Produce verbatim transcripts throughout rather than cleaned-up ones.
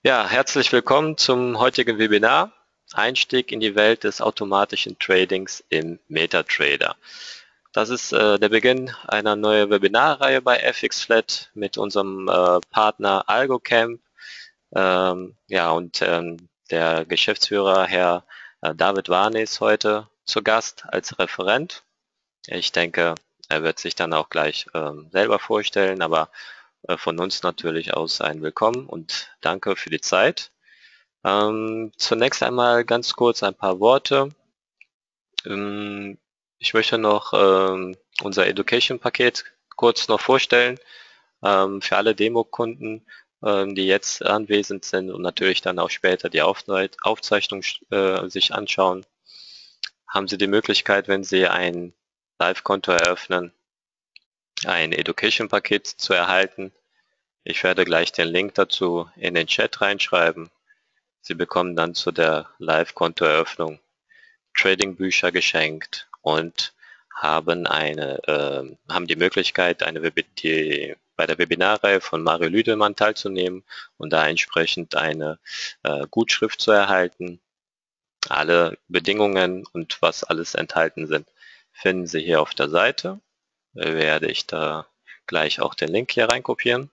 Ja, herzlich willkommen zum heutigen Webinar Einstieg in die Welt des automatischen Tradings im MetaTrader. Das ist äh, der Beginn einer neuen Webinarreihe bei F X Flat mit unserem äh, Partner AlgoCamp. Ähm, ja, und ähm, der Geschäftsführer, Herr äh, David Warne, ist heute zu Gast als Referent. Ich denke, er wird sich dann auch gleich ähm, selber vorstellen, aber äh, von uns natürlich aus ein Willkommen und danke für die Zeit. Ähm, zunächst einmal ganz kurz ein paar Worte. Ähm, ich möchte noch ähm, unser Education-Paket kurz noch vorstellen ähm, für alle Demokunden, ähm, die jetzt anwesend sind und natürlich dann auch später die Aufzei Aufzeichnung äh, sich anschauen. Haben Sie die Möglichkeit, wenn Sie ein Live-Konto eröffnen, ein Education-Paket zu erhalten. Ich werde gleich den Link dazu in den Chat reinschreiben. Sie bekommen dann zu der Live-Kontoeröffnung Trading-Bücher geschenkt und haben eine, äh, haben die Möglichkeit, eine Web die, bei der Webinarreihe von Mario Lüdemann teilzunehmen und da entsprechend eine äh, Gutschrift zu erhalten. Alle Bedingungen und was alles enthalten sind, finden Sie hier auf der Seite. Werde ich da gleich auch den Link hier reinkopieren.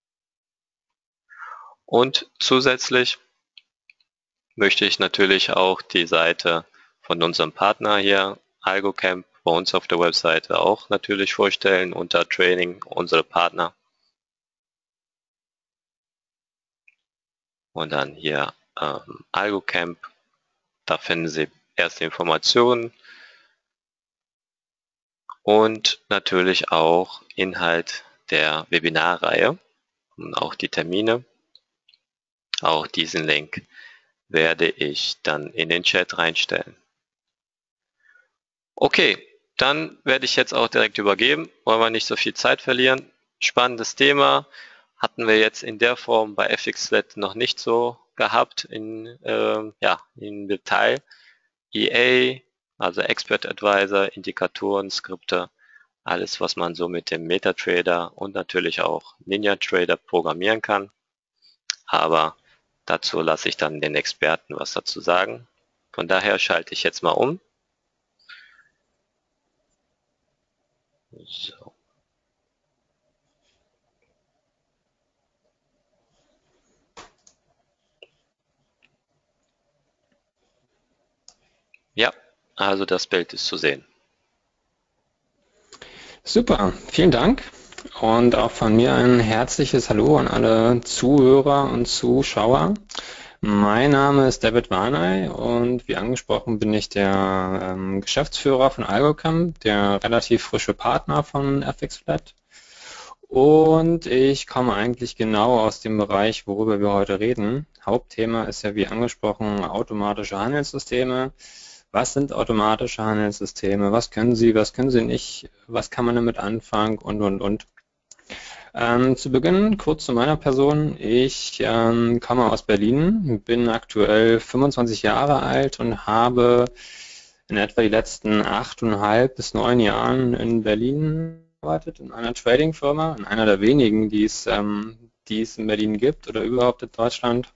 Und zusätzlich möchte ich natürlich auch die Seite von unserem Partner hier, AlgoCamp, bei uns auf der Webseite auch natürlich vorstellen unter Training, unsere Partner. Und dann hier ähm, AlgoCamp, da finden Sie erste Informationen und natürlich auch Inhalt der Webinarreihe und auch die Termine. Auch diesen Link werde ich dann in den Chat reinstellen. Okay, dann werde ich jetzt auch direkt übergeben, wollen wir nicht so viel Zeit verlieren. Spannendes Thema, hatten wir jetzt in der Form bei F X Flat noch nicht so gehabt in, äh, ja, in Detail. E A, also Expert Advisor, Indikatoren, Skripte, alles was man so mit dem MetaTrader und natürlich auch NinjaTrader programmieren kann. Aber dazu lasse ich dann den Experten was dazu sagen. Von daher schalte ich jetzt mal um. So. Ja, also das Bild ist zu sehen. Super, vielen Dank und auch von mir ein herzliches Hallo an alle Zuhörer und Zuschauer. Mein Name ist David Warney und wie angesprochen bin ich der ähm, Geschäftsführer von AlgoCamp, der relativ frische Partner von F X Flat. Und ich komme eigentlich genau aus dem Bereich, worüber wir heute reden. Hauptthema ist ja wie angesprochen automatische Handelssysteme. Was sind automatische Handelssysteme? Was können sie, was können sie nicht? Was kann man damit anfangen? Und, und, und. Ähm, zu Beginn kurz zu meiner Person. Ich ähm, komme aus Berlin, bin aktuell fünfundzwanzig Jahre alt und habe in etwa die letzten achteinhalb bis neun Jahren in Berlin gearbeitet, in einer Trading-Firma, in einer der wenigen, die es, ähm, die es in Berlin gibt oder überhaupt in Deutschland.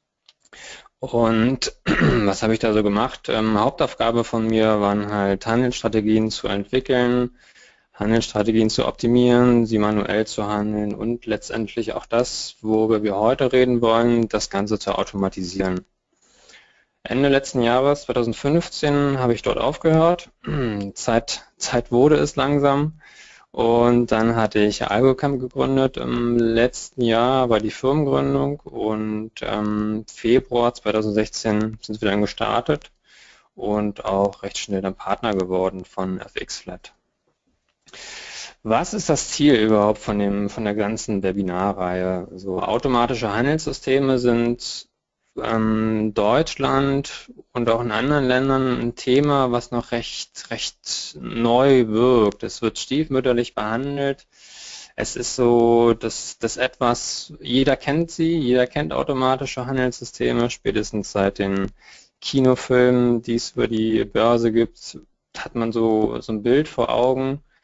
Und was habe ich da so gemacht? Ähm, Hauptaufgabe von mir waren halt Handelsstrategien zu entwickeln, Handelsstrategien zu optimieren, sie manuell zu handeln und letztendlich auch das, worüber wir heute reden wollen, das Ganze zu automatisieren. Ende letzten Jahres, zweitausendfünfzehn, habe ich dort aufgehört. Zeit, Zeit wurde es langsam. Und dann hatte ich AlgoCamp gegründet. Im letzten Jahr war die Firmengründung und im Februar zweitausendsechzehn sind wir dann gestartet und auch recht schnell dann Partner geworden von F X Flat. Was ist das Ziel überhaupt von dem, von der ganzen Webinarreihe? So automatische Handelssysteme sind in Deutschland und auch in anderen Ländern ein Thema, was noch recht, recht neu wirkt. Es wird stiefmütterlich behandelt. Es ist so, dass das etwas, jeder kennt sie, jeder kennt automatische Handelssysteme, spätestens seit den Kinofilmen, die es über die Börse gibt, hat man so, so ein Bild vor Augen.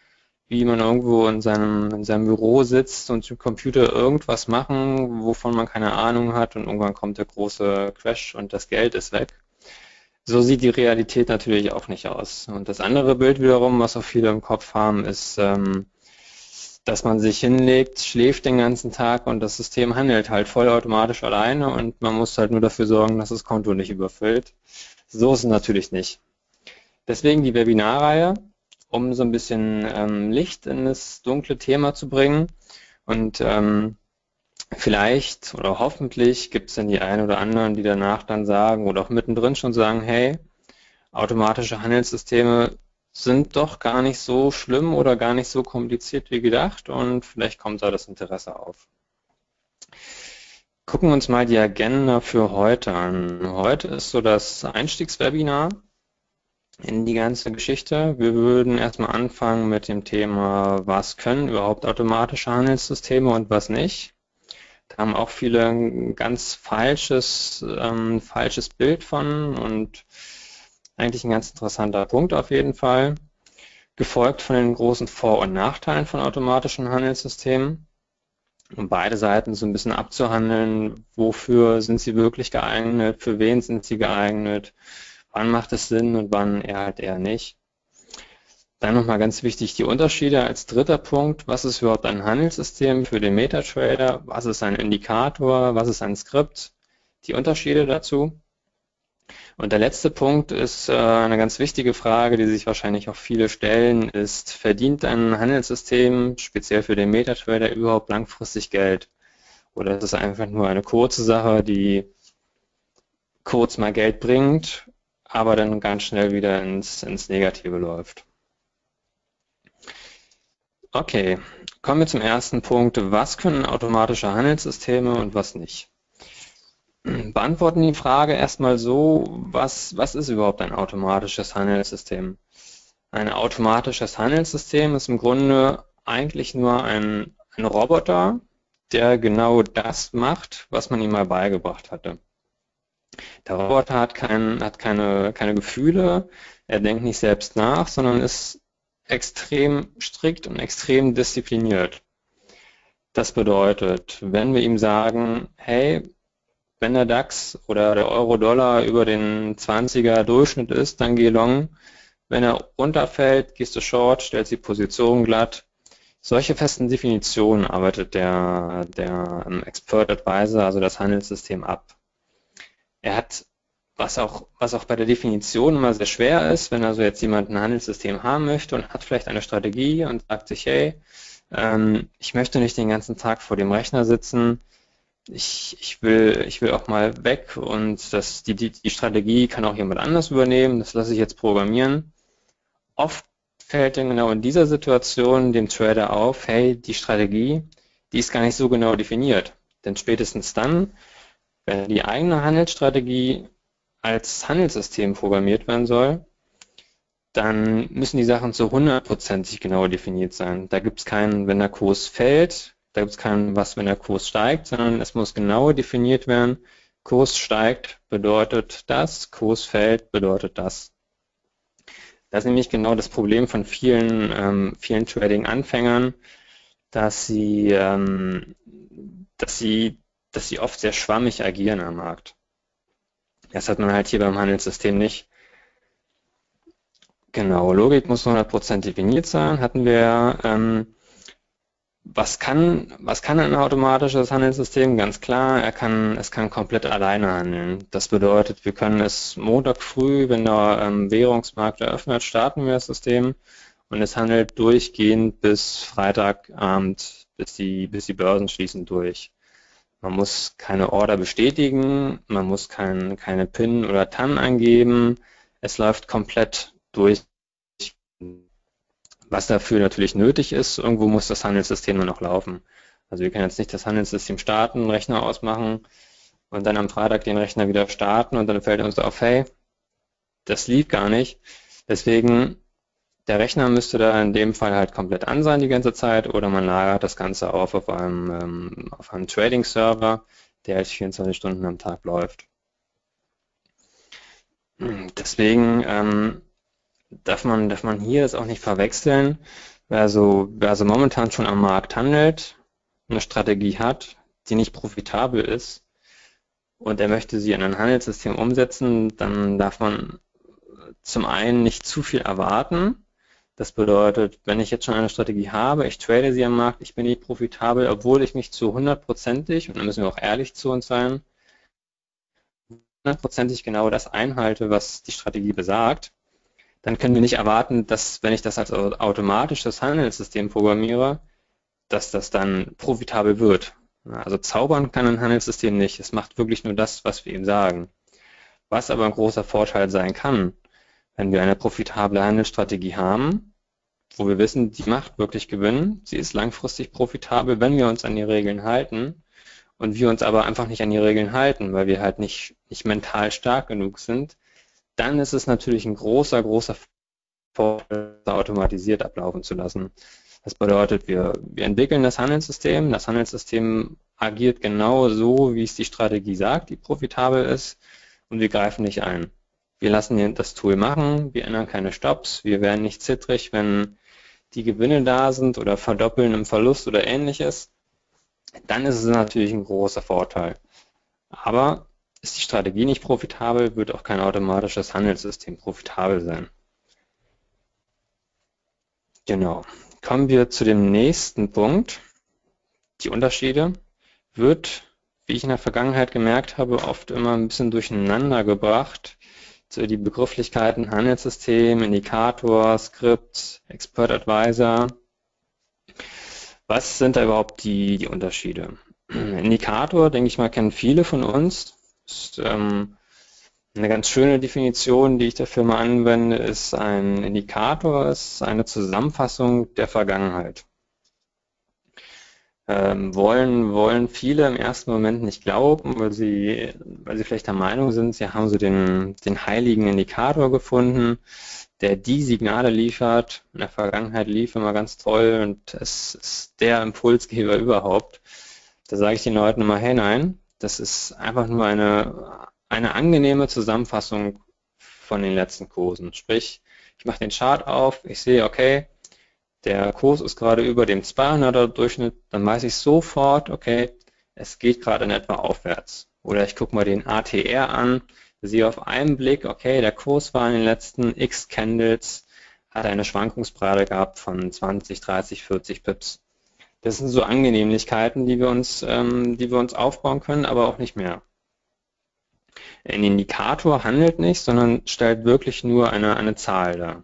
wie man irgendwo in seinem, in seinem Büro sitzt und im Computer irgendwas machen, wovon man keine Ahnung hat und irgendwann kommt der große Crash und das Geld ist weg. So sieht die Realität natürlich auch nicht aus. Und das andere Bild wiederum, was auch viele im Kopf haben, ist, ähm, dass man sich hinlegt, schläft den ganzen Tag und das System handelt halt vollautomatisch alleine und man muss halt nur dafür sorgen, dass das Konto nicht überfüllt. So ist es natürlich nicht. Deswegen die Webinarreihe, um so ein bisschen ähm, Licht in das dunkle Thema zu bringen. Und ähm, vielleicht oder hoffentlich gibt es dann die einen oder anderen, die danach dann sagen oder auch mittendrin schon sagen, hey, automatische Handelssysteme sind doch gar nicht so schlimm oder gar nicht so kompliziert wie gedacht und vielleicht kommt da das Interesse auf. Gucken wir uns mal die Agenda für heute an. Heute ist so das Einstiegswebinar in die ganze Geschichte. Wir würden erstmal anfangen mit dem Thema, was können überhaupt automatische Handelssysteme und was nicht. Da haben auch viele ein ganz falsches, ähm, falsches Bild von und eigentlich ein ganz interessanter Punkt auf jeden Fall. Gefolgt von den großen Vor- und Nachteilen von automatischen Handelssystemen. Um beide Seiten so ein bisschen abzuhandeln, wofür sind sie wirklich geeignet, für wen sind sie geeignet, wann macht es Sinn und wann eher halt eher nicht. Dann nochmal ganz wichtig die Unterschiede als dritter Punkt. Was ist überhaupt ein Handelssystem für den MetaTrader? Was ist ein Indikator? Was ist ein Skript? Die Unterschiede dazu. Und der letzte Punkt ist äh, eine ganz wichtige Frage, die sich wahrscheinlich auch viele stellen, ist, verdient ein Handelssystem, speziell für den MetaTrader, überhaupt langfristig Geld? Oder ist es einfach nur eine kurze Sache, die kurz mal Geld bringt, aber dann ganz schnell wieder ins, ins Negative läuft? Okay, kommen wir zum ersten Punkt. Was können automatische Handelssysteme und was nicht? Beantworten die Frage erstmal so, was, was ist überhaupt ein automatisches Handelssystem? Ein automatisches Handelssystem ist im Grunde eigentlich nur ein, ein Roboter, der genau das macht, was man ihm mal beigebracht hatte. Der Roboter hat, kein, hat keine, keine Gefühle, er denkt nicht selbst nach, sondern ist extrem strikt und extrem diszipliniert. Das bedeutet, wenn wir ihm sagen, hey, wenn der DAX oder der Euro-Dollar über den zwanziger Durchschnitt ist, dann geh long. Wenn er runterfällt, gehst du short, stellst die Position glatt. Solche festen Definitionen arbeitet der, der Expert Advisor, also das Handelssystem, ab. Er hat, was auch, was auch bei der Definition immer sehr schwer ist, wenn also jetzt jemand ein Handelssystem haben möchte und hat vielleicht eine Strategie und sagt sich, hey, ähm, ich möchte nicht den ganzen Tag vor dem Rechner sitzen, Ich, ich, will, ich will auch mal weg und das, die, die, die Strategie kann auch jemand anders übernehmen, das lasse ich jetzt programmieren. Oft fällt dann genau in dieser Situation dem Trader auf, hey, die Strategie, die ist gar nicht so genau definiert. Denn spätestens dann, wenn die eigene Handelsstrategie als Handelssystem programmiert werden soll, dann müssen die Sachen zu hundertprozentig genau definiert sein. Da gibt es keinen, wenn der Kurs fällt, da gibt es kein was, wenn der Kurs steigt, sondern es muss genau definiert werden, Kurs steigt bedeutet das, Kurs fällt bedeutet das. Das ist nämlich genau das Problem von vielen, ähm, vielen Trading-Anfängern, dass sie, ähm, dass sie, dass sie oft sehr schwammig agieren am Markt. Das hat man halt hier beim Handelssystem nicht. Genau, Logik muss hundert Prozent definiert sein, hatten wir. Ähm, Was kann, was kann ein automatisches Handelssystem? Ganz klar, er kann, es kann komplett alleine handeln. Das bedeutet, wir können es Montag früh, wenn der ähm, Währungsmarkt eröffnet, starten wir das System und es handelt durchgehend bis Freitagabend, bis die, bis die Börsen schließen durch. Man muss keine Order bestätigen, man muss kein, keine PIN oder T A N eingeben, es läuft komplett durch. Was dafür natürlich nötig ist, irgendwo muss das Handelssystem nur noch laufen. Also wir können jetzt nicht das Handelssystem starten, Rechner ausmachen und dann am Freitag den Rechner wieder starten und dann fällt uns auf, hey, das lief gar nicht. Deswegen, der Rechner müsste da in dem Fall halt komplett an sein die ganze Zeit oder man lagert das Ganze auf auf einem, ähm, auf einem Trading-Server, der halt vierundzwanzig Stunden am Tag läuft. Deswegen ähm, darf man, darf man hier das auch nicht verwechseln. wer also, wer also momentan schon am Markt handelt, eine Strategie hat, die nicht profitabel ist und er möchte sie in ein Handelssystem umsetzen, dann darf man zum einen nicht zu viel erwarten. Das bedeutet, wenn ich jetzt schon eine Strategie habe, ich trade sie am Markt, ich bin nicht profitabel, obwohl ich mich zu hundertprozentig, und da müssen wir auch ehrlich zu uns sein, hundertprozentig genau das einhalte, was die Strategie besagt, dann können wir nicht erwarten, dass, wenn ich das als automatisches Handelssystem programmiere, dass das dann profitabel wird. Also zaubern kann ein Handelssystem nicht. Es macht wirklich nur das, was wir ihm sagen. Was aber ein großer Vorteil sein kann, wenn wir eine profitable Handelsstrategie haben, wo wir wissen, die macht wirklich Gewinn, sie ist langfristig profitabel, wenn wir uns an die Regeln halten und wir uns aber einfach nicht an die Regeln halten, weil wir halt nicht, nicht mental stark genug sind, dann ist es natürlich ein großer, großer Vorteil, automatisiert ablaufen zu lassen. Das bedeutet, wir, wir entwickeln das Handelssystem, das Handelssystem agiert genau so, wie es die Strategie sagt, die profitabel ist, und wir greifen nicht ein. Wir lassen das Tool machen, wir ändern keine Stops, wir werden nicht zittrig, wenn die Gewinne da sind oder verdoppeln im Verlust oder ähnliches. Dann ist es natürlich ein großer Vorteil. Aber ist die Strategie nicht profitabel, wird auch kein automatisches Handelssystem profitabel sein. Genau. Kommen wir zu dem nächsten Punkt. Die Unterschiede wird, wie ich in der Vergangenheit gemerkt habe, oft immer ein bisschen durcheinander gebracht. So die Begrifflichkeiten Handelssystem, Indikator, Skript, Expert Advisor. Was sind da überhaupt die, die Unterschiede? Indikator, denke ich mal, kennen viele von uns. Ist, ähm, eine ganz schöne Definition, die ich dafür mal anwende, ist ein Indikator, ist eine Zusammenfassung der Vergangenheit. Ähm, wollen, wollen viele im ersten Moment nicht glauben, weil sie, weil sie vielleicht der Meinung sind, sie haben so den, den heiligen Indikator gefunden, der die Signale liefert. In der Vergangenheit lief immer ganz toll und es ist der Impulsgeber überhaupt. Da sage ich den Leuten immer, hey nein, das ist einfach nur eine, eine angenehme Zusammenfassung von den letzten Kursen. Sprich, ich mache den Chart auf, ich sehe, okay, der Kurs ist gerade über dem zweihunderter Durchschnitt, dann weiß ich sofort, okay, es geht gerade in etwa aufwärts. Oder ich gucke mal den A T R an, sehe auf einen Blick, okay, der Kurs war in den letzten X Candles, hat eine Schwankungsbreite gehabt von zwanzig, dreißig, vierzig Pips. Das sind so Angenehmlichkeiten, die wir uns, ähm, die wir uns aufbauen können, aber auch nicht mehr. Ein Indikator handelt nicht, sondern stellt wirklich nur eine, eine Zahl dar.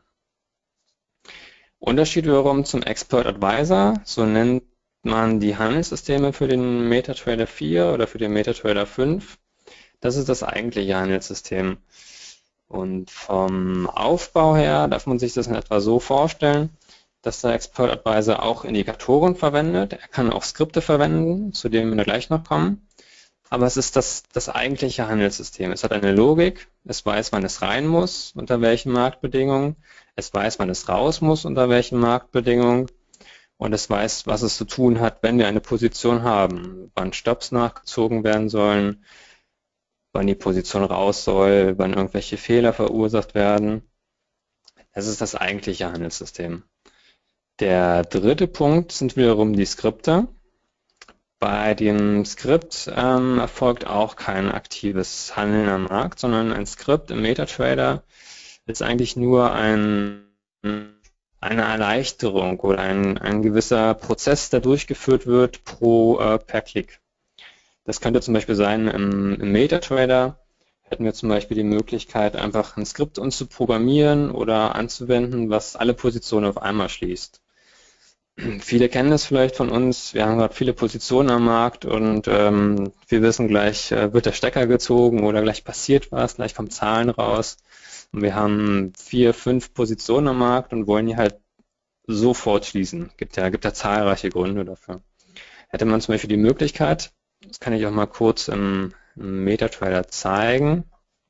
Unterschied wiederum zum Expert Advisor, so nennt man die Handelssysteme für den MetaTrader vier oder für den MetaTrader fünf. Das ist das eigentliche Handelssystem. Und vom Aufbau her darf man sich das in etwa so vorstellen, dass der Expert Advisor auch Indikatoren verwendet. Er kann auch Skripte verwenden, zu denen wir gleich noch kommen. Aber es ist das, das eigentliche Handelssystem. Es hat eine Logik, es weiß, wann es rein muss, unter welchen Marktbedingungen, es weiß, wann es raus muss, unter welchen Marktbedingungen, und es weiß, was es zu tun hat, wenn wir eine Position haben, wann Stops nachgezogen werden sollen, wann die Position raus soll, wann irgendwelche Fehler verursacht werden. Das ist das eigentliche Handelssystem. Der dritte Punkt sind wiederum die Skripte. Bei dem Skript ähm, erfolgt auch kein aktives Handeln am Markt, sondern ein Skript im MetaTrader ist eigentlich nur ein, eine Erleichterung oder ein, ein gewisser Prozess, der durchgeführt wird pro äh, per Klick. Das könnte zum Beispiel sein, im, im MetaTrader hätten wir zum Beispiel die Möglichkeit, einfach ein Skript uns zu programmieren oder anzuwenden, was alle Positionen auf einmal schließt. Viele kennen das vielleicht von uns, wir haben gerade viele Positionen am Markt und ähm, wir wissen gleich, äh, wird der Stecker gezogen oder gleich passiert was, gleich kommen Zahlen raus und wir haben vier, fünf Positionen am Markt und wollen die halt sofort schließen. Gibt ja, gibt ja zahlreiche Gründe dafür. Hätte man zum Beispiel die Möglichkeit, das kann ich auch mal kurz im, im MetaTrader zeigen.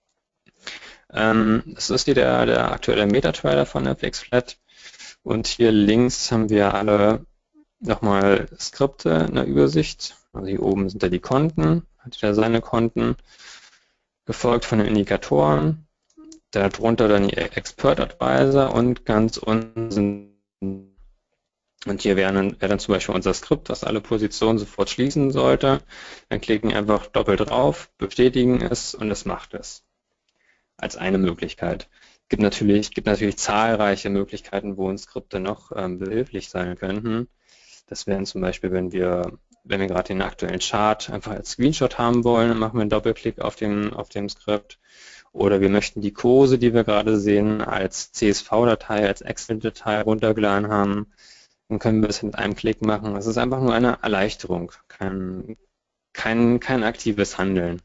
Ähm, das ist hier der, der aktuelle MetaTrader von F X Flat. Und hier links haben wir alle nochmal Skripte in der Übersicht. Also hier oben sind da die Konten, hat jeder seine Konten, gefolgt von den Indikatoren. Darunter dann die Expert Advisor und ganz unten sind Und hier wäre dann, wäre dann zum Beispiel unser Skript, was alle Positionen sofort schließen sollte. Dann klicken wir einfach doppelt drauf, bestätigen es und es macht es. Als eine Möglichkeit. Es gibt natürlich, gibt natürlich zahlreiche Möglichkeiten, wo uns Skripte noch ähm, behilflich sein könnten. Das wären zum Beispiel, wenn wir, wenn wir gerade den aktuellen Chart einfach als Screenshot haben wollen, dann machen wir einen Doppelklick auf dem, auf dem Skript. Oder wir möchten die Kurse, die wir gerade sehen, als C S V-Datei, als Excel-Datei runtergeladen haben. Dann können wir es mit einem Klick machen. Es ist einfach nur eine Erleichterung, kein, kein, kein aktives Handeln.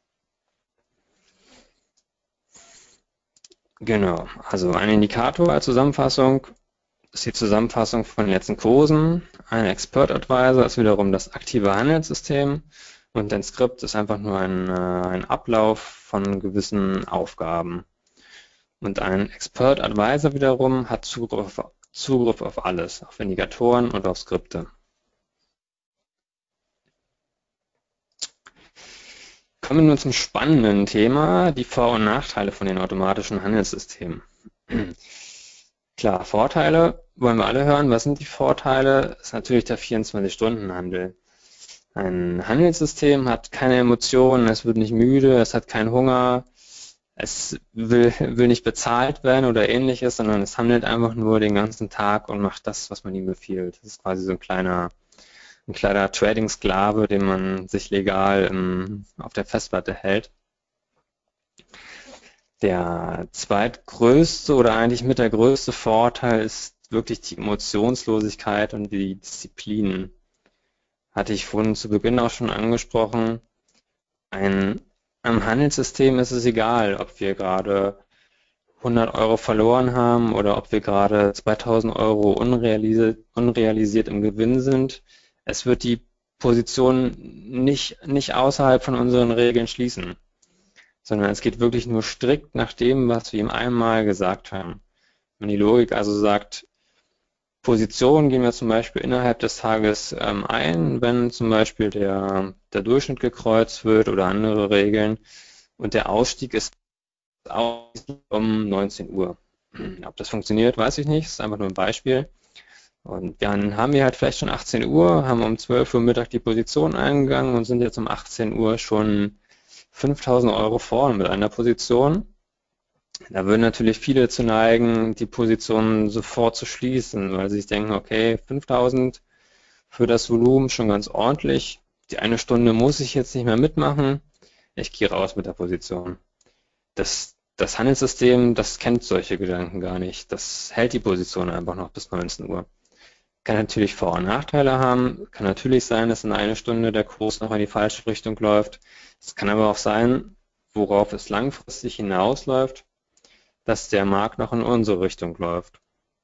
Genau, also ein Indikator als Zusammenfassung ist die Zusammenfassung von den letzten Kursen. Ein Expert Advisor ist wiederum das aktive Handelssystem und ein Skript ist einfach nur ein, ein Ablauf von gewissen Aufgaben. Und ein Expert Advisor wiederum hat Zugriff, Zugriff auf alles, auf Indikatoren und auf Skripte. Kommen wir nun zum spannenden Thema, die Vor- und Nachteile von den automatischen Handelssystemen. Klar, Vorteile wollen wir alle hören. Was sind die Vorteile? Das ist natürlich der vierundzwanzig-Stunden-Handel. Ein Handelssystem hat keine Emotionen, es wird nicht müde, es hat keinen Hunger, es will, will nicht bezahlt werden oder ähnliches, sondern es handelt einfach nur den ganzen Tag und macht das, was man ihm befiehlt. Das ist quasi so ein kleiner, ein kleiner Trading-Sklave, den man sich legal im, auf der Festplatte hält. Der zweitgrößte oder eigentlich mit der größte Vorteil ist wirklich die Emotionslosigkeit und die Disziplin. Hatte ich vorhin zu Beginn auch schon angesprochen. Ein, am Handelssystem ist es egal, ob wir gerade hundert Euro verloren haben oder ob wir gerade zweitausend Euro unrealisiert, unrealisiert im Gewinn sind. Es wird die Position nicht, nicht außerhalb von unseren Regeln schließen, sondern es geht wirklich nur strikt nach dem, was wir ihm einmal gesagt haben. Wenn die Logik also sagt, Positionen gehen wir zum Beispiel innerhalb des Tages ähm, ein, wenn zum Beispiel der, der Durchschnitt gekreuzt wird oder andere Regeln und der Ausstieg ist um neunzehn Uhr. Ob das funktioniert, weiß ich nicht, das ist einfach nur ein Beispiel. Und dann haben wir halt vielleicht schon achtzehn Uhr, haben um zwölf Uhr Mittag die Position eingegangen und sind jetzt um achtzehn Uhr schon fünftausend Euro vorne mit einer Position. Da würden natürlich viele zu neigen, die Position sofort zu schließen, weil sie sich denken, okay, fünftausend für das Volumen schon ganz ordentlich. Die eine Stunde muss ich jetzt nicht mehr mitmachen. Ich gehe raus mit der Position. Das, das Handelssystem, das kennt solche Gedanken gar nicht. Das hält die Position einfach noch bis neunzehn Uhr. Kann natürlich Vor- und Nachteile haben. Kann natürlich sein, dass in einer Stunde der Kurs noch in die falsche Richtung läuft. Es kann aber auch sein, worauf es langfristig hinausläuft, dass der Markt noch in unsere Richtung läuft.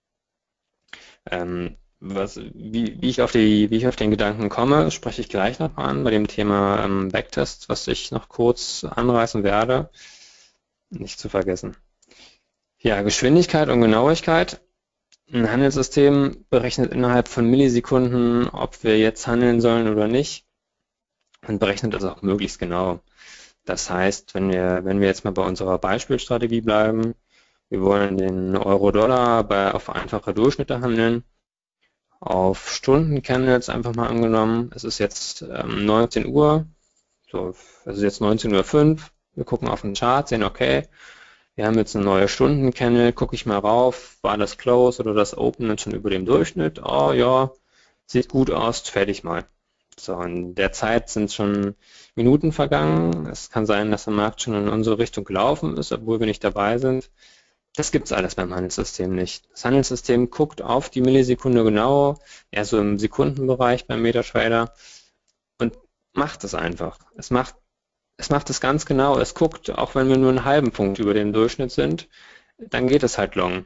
Ähm, was, wie, wie, ich auf die, wie ich auf den Gedanken komme, spreche ich gleich noch an bei dem Thema ähm, Backtest, was ich noch kurz anreißen werde. Nicht zu vergessen. Ja, Geschwindigkeit und Genauigkeit. Ein Handelssystem berechnet innerhalb von Millisekunden, ob wir jetzt handeln sollen oder nicht, und berechnet das auch möglichst genau. Das heißt, wenn wir, wenn wir jetzt mal bei unserer Beispielstrategie bleiben, wir wollen den Euro-Dollar bei, auf einfache Durchschnitte handeln, auf Stunden-Candles einfach mal angenommen. Es ist jetzt ähm, neunzehn Uhr, so, es ist jetzt neunzehn Uhr fünf. Wir gucken auf den Chart, sehen, okay, wir haben jetzt eine neue Stunden-Candle, gucke ich mal rauf, war das Close oder das Open dann schon über dem Durchschnitt? Oh ja, sieht gut aus, fertig mal. So, in der Zeit sind schon Minuten vergangen. Es kann sein, dass der Markt schon in unsere Richtung gelaufen ist, obwohl wir nicht dabei sind. Das gibt es alles beim Handelssystem nicht. Das Handelssystem guckt auf die Millisekunde genau, eher so im Sekundenbereich beim MetaTrader und macht es einfach. Es macht Es macht es ganz genau. Es guckt, auch wenn wir nur einen halben Punkt über dem Durchschnitt sind, dann geht es halt long.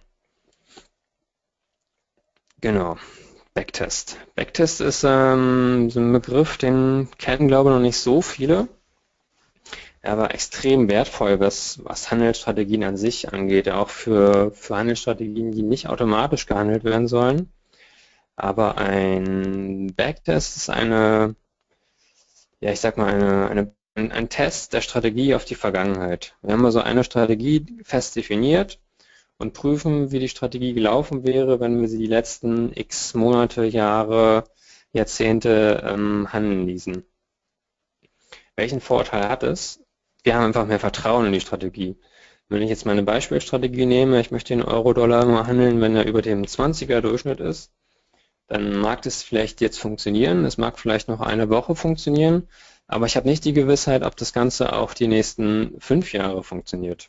Genau. Backtest. Backtest ist ähm, so ein Begriff, den kennen, glaube ich, noch nicht so viele. Er war extrem wertvoll, was, was Handelsstrategien an sich angeht, auch für, für Handelsstrategien, die nicht automatisch gehandelt werden sollen. Aber ein Backtest ist eine, ja, ich sag mal, eine, eine ein Test der Strategie auf die Vergangenheit. Wir haben also eine Strategie fest definiert und prüfen, wie die Strategie gelaufen wäre, wenn wir sie die letzten x Monate, Jahre, Jahrzehnte ähm, handeln ließen. Welchen Vorteil hat es? Wir haben einfach mehr Vertrauen in die Strategie. Wenn ich jetzt meine Beispielstrategie nehme, ich möchte den Euro-Dollar nur handeln, wenn er über dem zwanziger Durchschnitt ist, dann mag das vielleicht jetzt funktionieren, es mag vielleicht noch eine Woche funktionieren, aber ich habe nicht die Gewissheit, ob das Ganze auch die nächsten fünf Jahre funktioniert.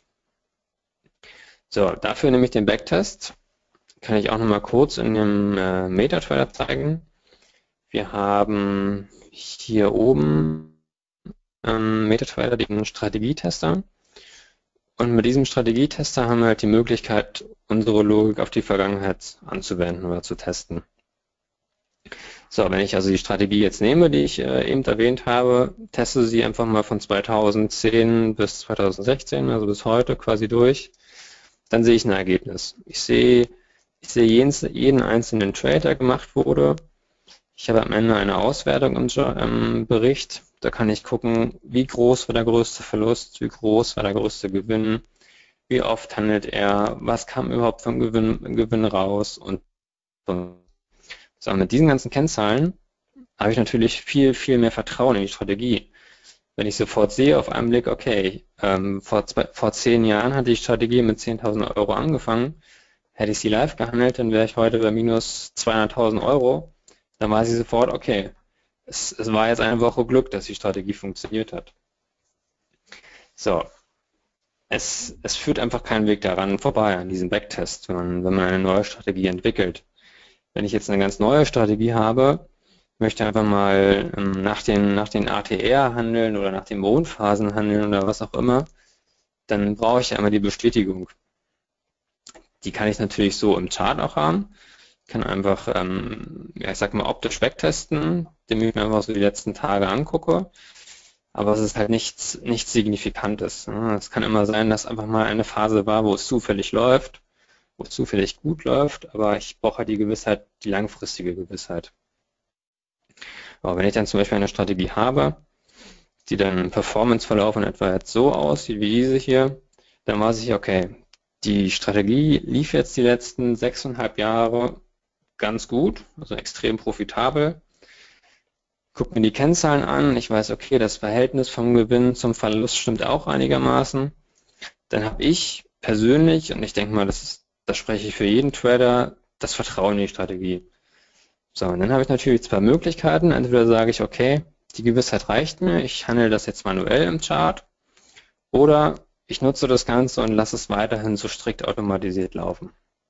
So, dafür nehme ich den Backtest. Kann ich auch nochmal kurz in dem äh, MetaTrader zeigen. Wir haben hier oben ähm, MetaTrader den Strategietester. Und mit diesem Strategietester haben wir halt die Möglichkeit, unsere Logik auf die Vergangenheit anzuwenden oder zu testen. So, wenn ich also die Strategie jetzt nehme, die ich äh, eben erwähnt habe, teste sie einfach mal von zweitausendzehn bis zweitausendsechzehn, also bis heute quasi durch, dann sehe ich ein Ergebnis. Ich sehe, ich sehe jeden, jeden einzelnen Trade, der gemacht wurde. Ich habe am Ende eine Auswertung im, im Bericht. Da kann ich gucken, wie groß war der größte Verlust, wie groß war der größte Gewinn, wie oft handelt er, was kam überhaupt vom Gewinn, Gewinn raus und so. So, mit diesen ganzen Kennzahlen habe ich natürlich viel, viel mehr Vertrauen in die Strategie. Wenn ich sofort sehe auf einen Blick, okay, ähm, vor, zwei, vor zehn Jahren hatte die Strategie mit zehntausend Euro angefangen, hätte ich sie live gehandelt, dann wäre ich heute bei minus zweihunderttausend Euro, dann weiß ich sofort, okay, es, es war jetzt eine Woche Glück, dass die Strategie funktioniert hat. So, es, es führt einfach keinen Weg daran vorbei, an diesem Backtest, wenn man, wenn man eine neue Strategie entwickelt. Wenn ich jetzt eine ganz neue Strategie habe, möchte einfach mal ähm, nach den, nach den A T R handeln oder nach den Mondphasen handeln oder was auch immer, dann brauche ich einmal die Bestätigung. Die kann ich natürlich so im Chart auch haben. Ich kann einfach, ähm, ja, ich sag mal, optisch wegtesten, indem ich mir einfach so die letzten Tage angucke. Aber es ist halt nichts, nichts Signifikantes. Es kann immer sein, dass einfach mal eine Phase war, wo es zufällig läuft, wo es zufällig gut läuft, aber ich brauche halt die Gewissheit, die langfristige Gewissheit. Aber wenn ich dann zum Beispiel eine Strategie habe, die dann im Performance-Verlauf in etwa jetzt so aussieht wie diese hier, dann weiß ich, okay, die Strategie lief jetzt die letzten sechseinhalb Jahre ganz gut, also extrem profitabel. Guck mir die Kennzahlen an, ich weiß, okay, das Verhältnis vom Gewinn zum Verlust stimmt auch einigermaßen. Dann habe ich persönlich, und ich denke mal, das, ist, das spreche ich für jeden Trader, das Vertrauen in die Strategie. So, und dann habe ich natürlich zwei Möglichkeiten. Entweder sage ich, okay, die Gewissheit reicht mir, ich handle das jetzt manuell im Chart, oder ich nutze das Ganze und lasse es weiterhin so strikt automatisiert laufen.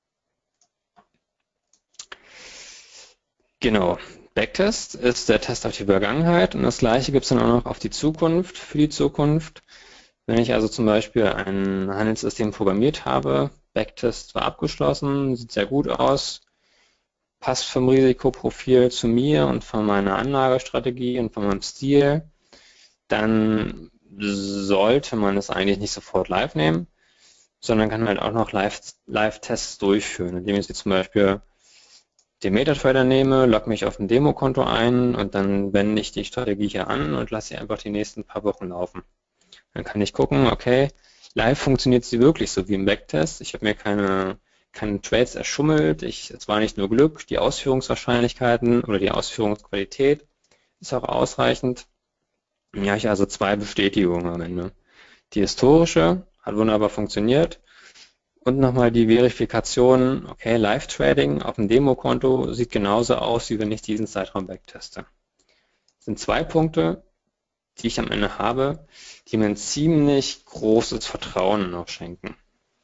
Genau, Backtest ist der Test auf die Vergangenheit und das gleiche gibt es dann auch noch auf die Zukunft, für die Zukunft. Wenn ich also zum Beispiel ein Handelssystem programmiert habe, Backtest war abgeschlossen, sieht sehr gut aus, passt vom Risikoprofil zu mir und von meiner Anlagestrategie und von meinem Stil, dann sollte man es eigentlich nicht sofort live nehmen, sondern kann halt auch noch Live-Tests Live durchführen, indem ich zum Beispiel den MetaTrader nehme, logge mich auf ein Demokonto ein und dann wende ich die Strategie hier an und lasse sie einfach die nächsten paar Wochen laufen. Dann kann ich gucken, okay, live funktioniert sie wirklich so wie im Backtest. Ich habe mir keine, keine Trades erschummelt, ich, es war nicht nur Glück, die Ausführungswahrscheinlichkeiten oder die Ausführungsqualität ist auch ausreichend. Ja, ich also zwei Bestätigungen am Ende. Die historische hat wunderbar funktioniert. Und nochmal die Verifikation, okay, Live-Trading auf dem Demokonto sieht genauso aus, wie wenn ich diesen Zeitraum backteste. Das sind zwei Punkte, die ich am Ende habe, die mir ein ziemlich großes Vertrauen noch schenken.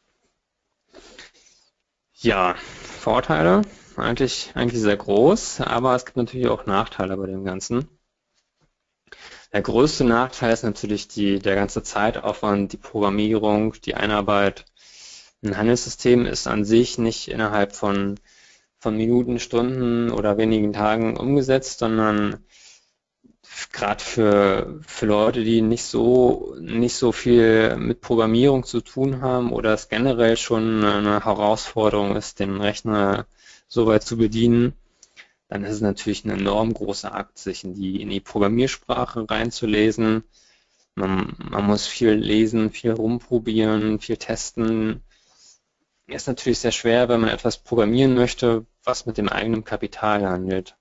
Ja, Vorteile, eigentlich, eigentlich sehr groß, aber es gibt natürlich auch Nachteile bei dem Ganzen. Der größte Nachteil ist natürlich die, der ganze Zeitaufwand, die Programmierung, die Einarbeit. Ein Handelssystem ist an sich nicht innerhalb von, von Minuten, Stunden oder wenigen Tagen umgesetzt, sondern gerade für, für Leute, die nicht so, nicht so viel mit Programmierung zu tun haben oder es generell schon eine Herausforderung ist, den Rechner so weit zu bedienen, dann ist es natürlich ein enorm großer Akt, sich in die, in die Programmiersprache reinzulesen. Man, man muss viel lesen, viel rumprobieren, viel testen. ist natürlich sehr schwer, wenn man etwas programmieren möchte, was mit dem eigenen Kapital handelt.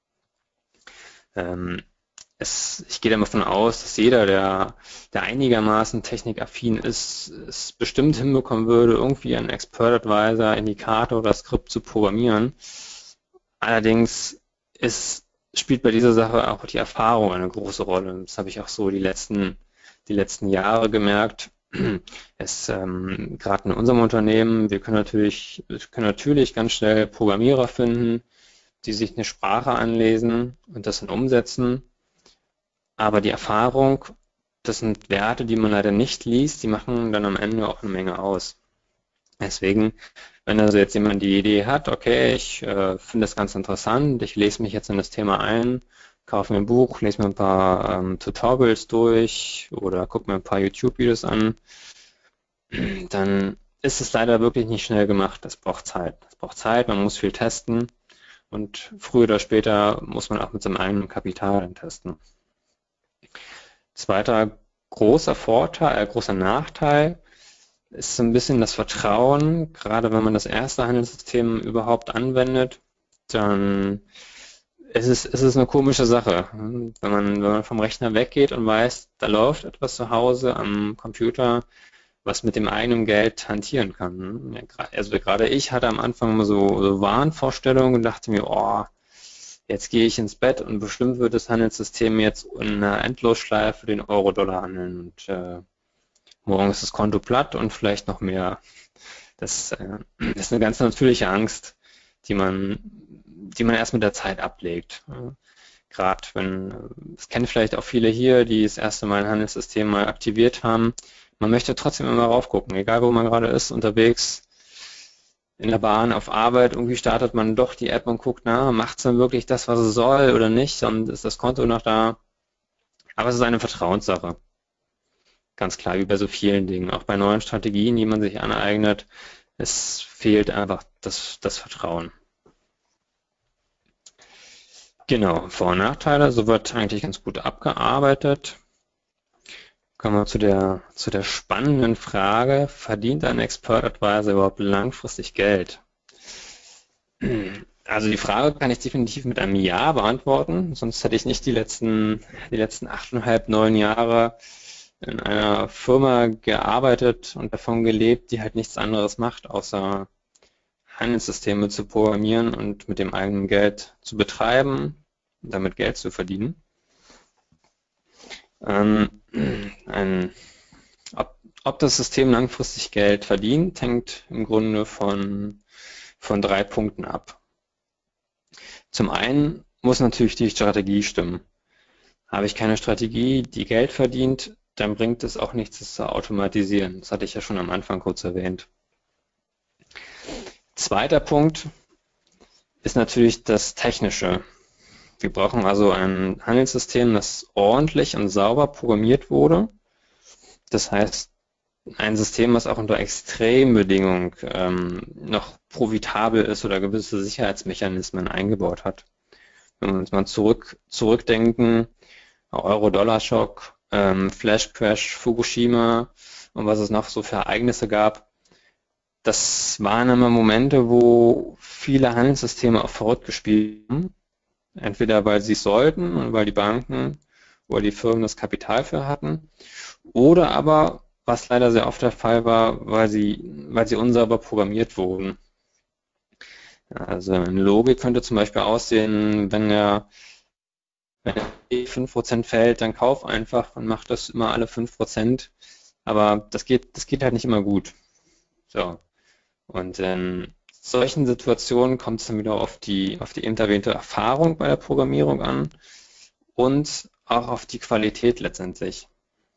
Ähm, es, ich gehe davon aus, dass jeder, der, der einigermaßen technikaffin ist, es bestimmt hinbekommen würde, irgendwie einen Expert Advisor, Indikator oder Skript zu programmieren. Allerdings ist, spielt bei dieser Sache auch die Erfahrung eine große Rolle. Das habe ich auch so die letzten, die letzten Jahre gemerkt. Es ähm, gerade in unserem Unternehmen, wir können natürlich, wir können natürlich ganz schnell Programmierer finden, die sich eine Sprache anlesen und das dann umsetzen. Aber die Erfahrung, das sind Werte, die man leider nicht liest, die machen dann am Ende auch eine Menge aus. Deswegen, wenn also jetzt jemand die Idee hat, okay, ich äh, finde das ganz interessant, ich lese mich jetzt in das Thema ein, kaufe mir ein Buch, lese mir ein paar ähm, Tutorials durch oder gucke mir ein paar YouTube-Videos an, dann ist es leider wirklich nicht schnell gemacht. Das braucht Zeit. Das braucht Zeit, man muss viel testen und früher oder später muss man auch mit seinem eigenen Kapital dann testen. Zweiter großer Vorteil, äh, großer Nachteil ist so ein bisschen das Vertrauen. Gerade wenn man das erste Handelssystem überhaupt anwendet, dann ist es, ist es eine komische Sache. Wenn man, wenn man vom Rechner weggeht und weiß, da läuft etwas zu Hause am Computer, was mit dem eigenen Geld hantieren kann. Also gerade ich hatte am Anfang immer so, so Wahnvorstellungen und dachte mir, oh, jetzt gehe ich ins Bett und bestimmt wird das Handelssystem jetzt in einer Endlosschleife den Euro-Dollar handeln und äh, morgen ist das Konto platt und vielleicht noch mehr. Das, äh, das ist eine ganz natürliche Angst, die man, die man erst mit der Zeit ablegt. Gerade wenn, das kennen vielleicht auch viele hier, die das erste Mal ein Handelssystem mal aktiviert haben. Man möchte trotzdem immer raufgucken, egal wo man gerade ist, unterwegs, in der Bahn, auf Arbeit, irgendwie startet man doch die App und guckt, na, macht es dann wirklich das, was es soll oder nicht und ist das Konto noch da? Aber es ist eine Vertrauenssache. Ganz klar, wie bei so vielen Dingen, auch bei neuen Strategien, die man sich aneignet, es fehlt einfach das, das Vertrauen. Genau, Vor- und Nachteile, so wird eigentlich ganz gut abgearbeitet. Kommen wir zu der, zu der spannenden Frage, verdient ein Expert Advisor überhaupt langfristig Geld? Also die Frage kann ich definitiv mit einem Ja beantworten, sonst hätte ich nicht die letzten, die letzten achteinhalb, neun Jahre in einer Firma gearbeitet und davon gelebt, die halt nichts anderes macht, außer Handelssysteme zu programmieren und mit dem eigenen Geld zu betreiben, damit Geld zu verdienen. Ähm, ein, ob, ob das System langfristig Geld verdient, hängt im Grunde von, von drei Punkten ab. Zum einen muss natürlich die Strategie stimmen. Habe ich keine Strategie, die Geld verdient, dann bringt es auch nichts, es zu automatisieren. Das hatte ich ja schon am Anfang kurz erwähnt. Zweiter Punkt ist natürlich das Technische. Wir brauchen also ein Handelssystem, das ordentlich und sauber programmiert wurde. Das heißt, ein System, was auch unter Extrembedingungen ähm, noch profitabel ist oder gewisse Sicherheitsmechanismen eingebaut hat. Wenn wir uns mal zurück, zurückdenken, Euro-Dollar-Schock, ähm, Flash-Crash, Fukushima und was es noch so für Ereignisse gab, das waren immer Momente, wo viele Handelssysteme auch verrückt gespielt haben. Entweder weil sie es sollten und weil die Banken oder die Firmen das Kapital für hatten, oder aber, was leider sehr oft der Fall war, weil sie, weil sie unsauber programmiert wurden. Also eine Logik könnte zum Beispiel aussehen, wenn er wenn er fünf Prozent fällt, dann kauf einfach und mach das immer alle fünf Prozent. Aber das geht, das geht halt nicht immer gut. So. Und in solchen Situationen kommt es dann wieder auf die, auf die eben erwähnte Erfahrung bei der Programmierung an und auch auf die Qualität letztendlich.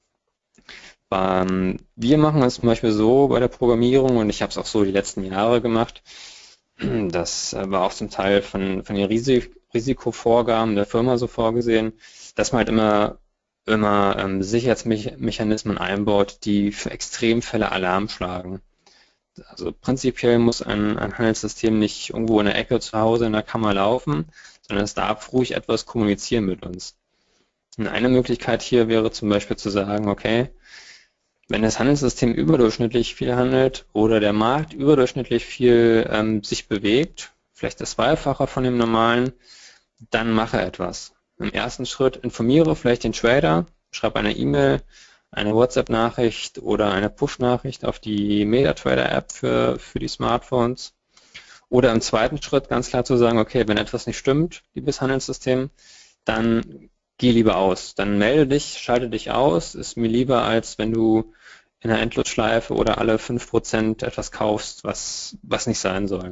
Ähm, wir machen es zum Beispiel so bei der Programmierung, und ich habe es auch so die letzten Jahre gemacht, das war auch zum Teil von, von den Risik Risikovorgaben der Firma so vorgesehen, dass man halt immer, immer ähm, Sicherheitsmechanismen einbaut, die für Extremfälle Alarm schlagen. Also prinzipiell muss ein, ein Handelssystem nicht irgendwo in der Ecke zu Hause in der Kammer laufen, sondern es darf ruhig etwas kommunizieren mit uns. Und eine Möglichkeit hier wäre zum Beispiel zu sagen, okay, Wenn das Handelssystem überdurchschnittlich viel handelt oder der Markt überdurchschnittlich viel ähm, sich bewegt, vielleicht das Zweifache von dem normalen, dann mache etwas. Im ersten Schritt informiere vielleicht den Trader, schreibe eine E-Mail, eine WhatsApp-Nachricht oder eine Push-Nachricht auf die MetaTrader-App für, für die Smartphones. Oder im zweiten Schritt ganz klar zu sagen, okay, wenn etwas nicht stimmt, liebes Handelssystem, dann geh lieber aus. Dann melde dich, schalte dich aus. Ist mir lieber, als wenn du in einer Endlosschleife oder alle fünf Prozent etwas kaufst, was, was nicht sein soll.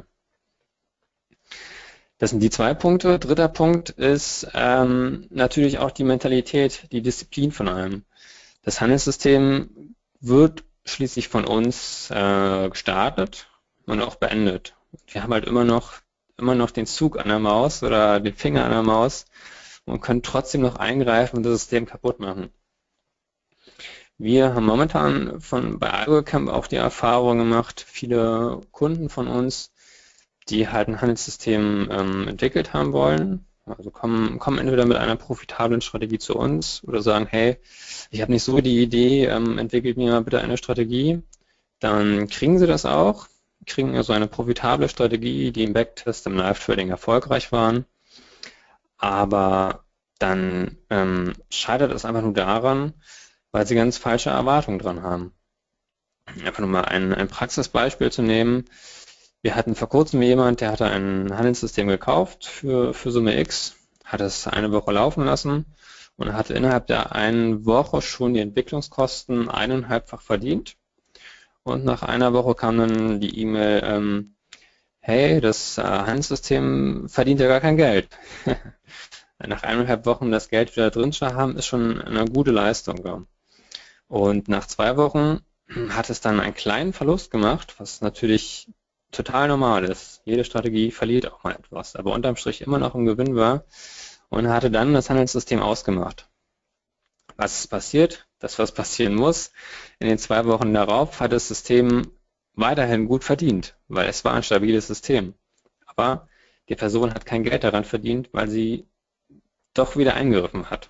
Das sind die zwei Punkte. Dritter Punkt ist ähm, natürlich auch die Mentalität, die Disziplin von einem. Das Handelssystem wird schließlich von uns äh, gestartet und auch beendet. Wir haben halt immer noch, immer noch den Zug an der Maus oder den Finger an der Maus und können trotzdem noch eingreifen und das System kaputt machen. Wir haben momentan von, bei AlgoCamp auch die Erfahrung gemacht, viele Kunden von uns, die halt ein Handelssystem ähm, entwickelt haben wollen, also kommen, kommen entweder mit einer profitablen Strategie zu uns oder sagen, hey, ich habe nicht so die Idee, ähm, entwickelt mir bitte eine Strategie. Dann kriegen sie das auch, kriegen also eine profitable Strategie, die im Backtest im Live-Trading erfolgreich waren. Aber dann ähm, scheitert es einfach nur daran, weil sie ganz falsche Erwartungen dran haben. Einfach nur mal ein, ein Praxisbeispiel zu nehmen. Wir hatten vor kurzem jemand, der hatte ein Handelssystem gekauft für, für Summe X, hat es eine Woche laufen lassen und hatte innerhalb der einen Woche schon die Entwicklungskosten eineinhalbfach verdient. Und nach einer Woche kam dann die E-Mail, ähm, hey, das äh, Handelssystem verdient ja gar kein Geld. Nach eineinhalb Wochen das Geld wieder drin zu haben, ist schon eine gute Leistung. Ja. Und nach zwei Wochen hat es dann einen kleinen Verlust gemacht, was natürlich total normal ist. Jede Strategie verliert auch mal etwas, aber unterm Strich immer noch im Gewinn war und hatte dann das Handelssystem ausgemacht. Was ist passiert? Das, was passieren muss. In den zwei Wochen darauf hat das System weiterhin gut verdient, weil es war ein stabiles System. Aber die Person hat kein Geld daran verdient, weil sie doch wieder eingegriffen hat.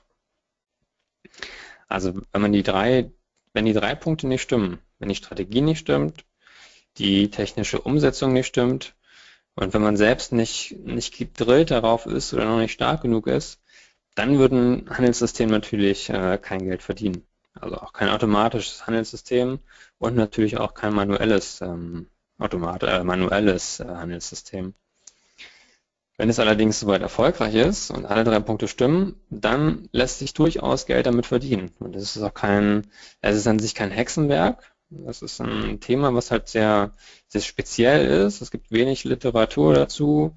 Also wenn man die drei, wenn die drei Punkte nicht stimmen, wenn die Strategie nicht stimmt, die technische Umsetzung nicht stimmt und wenn man selbst nicht, nicht gedrillt darauf ist oder noch nicht stark genug ist, dann wird ein Handelssystem natürlich äh, kein Geld verdienen. Also auch kein automatisches Handelssystem und natürlich auch kein manuelles, ähm, Automat, äh, manuelles äh, Handelssystem. Wenn es allerdings soweit erfolgreich ist und alle drei Punkte stimmen, dann lässt sich durchaus Geld damit verdienen. Und das ist auch kein, es ist an sich kein Hexenwerk. Das ist ein Thema, was halt sehr, sehr speziell ist. Es gibt wenig Literatur dazu.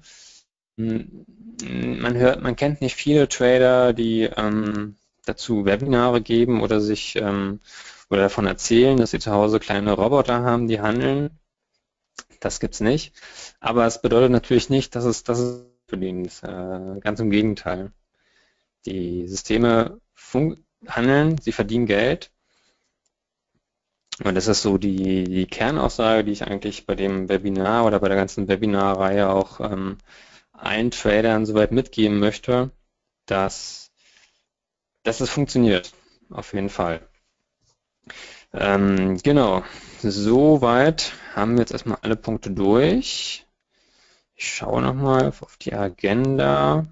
Man hört, man kennt nicht viele Trader, die ähm, dazu Webinare geben oder sich ähm, oder davon erzählen, dass sie zu Hause kleine Roboter haben, die handeln. Das gibt's nicht. Aber es bedeutet natürlich nicht, dass es, dass es verdient. Äh, ganz im Gegenteil. Die Systeme handeln, sie verdienen Geld. Und das ist so die, die Kernaussage, die ich eigentlich bei dem Webinar oder bei der ganzen Webinarreihe auch ähm, allen Tradern soweit mitgeben möchte, dass, dass es funktioniert. Auf jeden Fall. Ähm, genau. Soweit haben wir jetzt erstmal alle Punkte durch. Ich schaue nochmal auf die Agenda.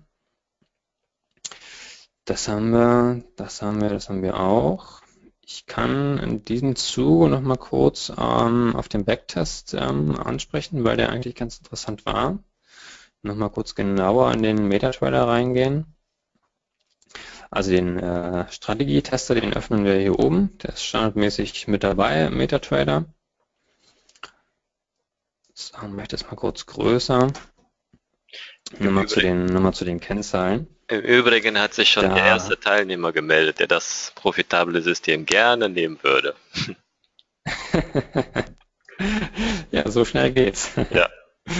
Das haben wir, das haben wir, das haben wir auch. Ich kann in diesem Zuge noch mal kurz ähm, auf den Backtest ähm, ansprechen, weil der eigentlich ganz interessant war. Noch mal kurz genauer in den MetaTrader reingehen. Also den äh, Strategietester, den öffnen wir hier oben. Der ist standardmäßig mit dabei im MetaTrader. So, ich mache das mal kurz größer. Nochmal zu den, nochmal zu den Kennzahlen. Im Übrigen hat sich schon Da- der erste Teilnehmer gemeldet, der das profitable System gerne nehmen würde. Ja, so schnell geht's. Ja.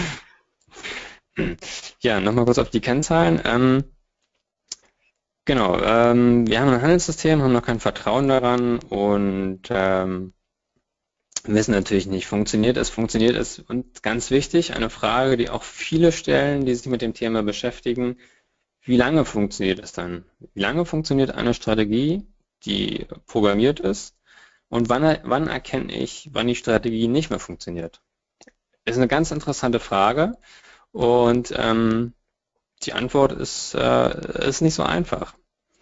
Ja, nochmal kurz auf die Kennzahlen. Ähm, genau, ähm, wir haben ein Handelssystem, haben noch kein Vertrauen daran und ähm, wissen natürlich nicht, funktioniert es, funktioniert es. Und ganz wichtig, eine Frage, die auch viele stellen, die sich mit dem Thema beschäftigen, wie lange funktioniert es dann? Wie lange funktioniert eine Strategie, die programmiert ist und wann, wann erkenne ich, wann die Strategie nicht mehr funktioniert? Ist eine ganz interessante Frage und ähm, die Antwort ist, äh, ist nicht so einfach.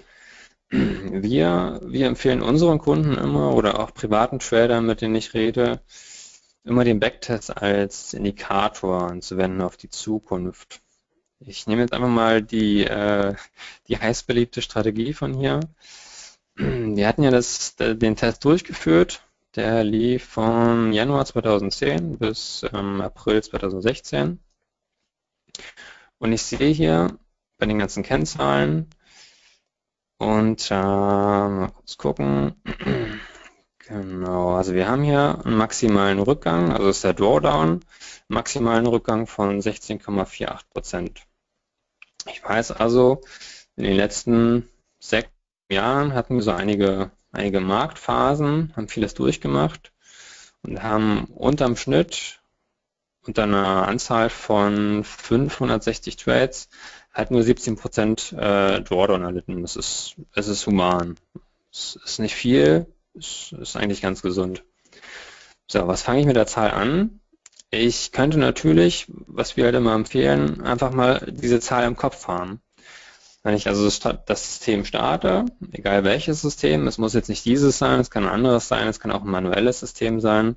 Wir, wir empfehlen unseren Kunden immer oder auch privaten Tradern, mit denen ich rede, immer den Backtest als Indikator anzuwenden auf die Zukunft. Ich nehme jetzt einfach mal die, äh, die heiß beliebte Strategie von hier. Wir hatten ja das, den Test durchgeführt. Der lief von Januar zweitausendzehn bis ähm, April zweitausendsechzehn. Und ich sehe hier bei den ganzen Kennzahlen und äh, mal kurz gucken. Genau, also wir haben hier einen maximalen Rückgang, also ist der Drawdown, maximalen Rückgang von sechzehn Komma achtzig Prozent. Ich weiß also, in den letzten sechs Jahren hatten wir so einige, einige Marktphasen, haben vieles durchgemacht und haben unterm Schnitt, unter einer Anzahl von fünfhundertsechzig Trades, halt nur siebzehn Prozent äh, Drawdown erlitten. Das ist, es ist human. Es ist nicht viel, es ist eigentlich ganz gesund. So, was fange ich mit der Zahl an? Ich könnte natürlich, was wir halt immer empfehlen, einfach mal diese Zahl im Kopf haben. Wenn ich also das System starte, egal welches System, es muss jetzt nicht dieses sein, es kann ein anderes sein, es kann auch ein manuelles System sein,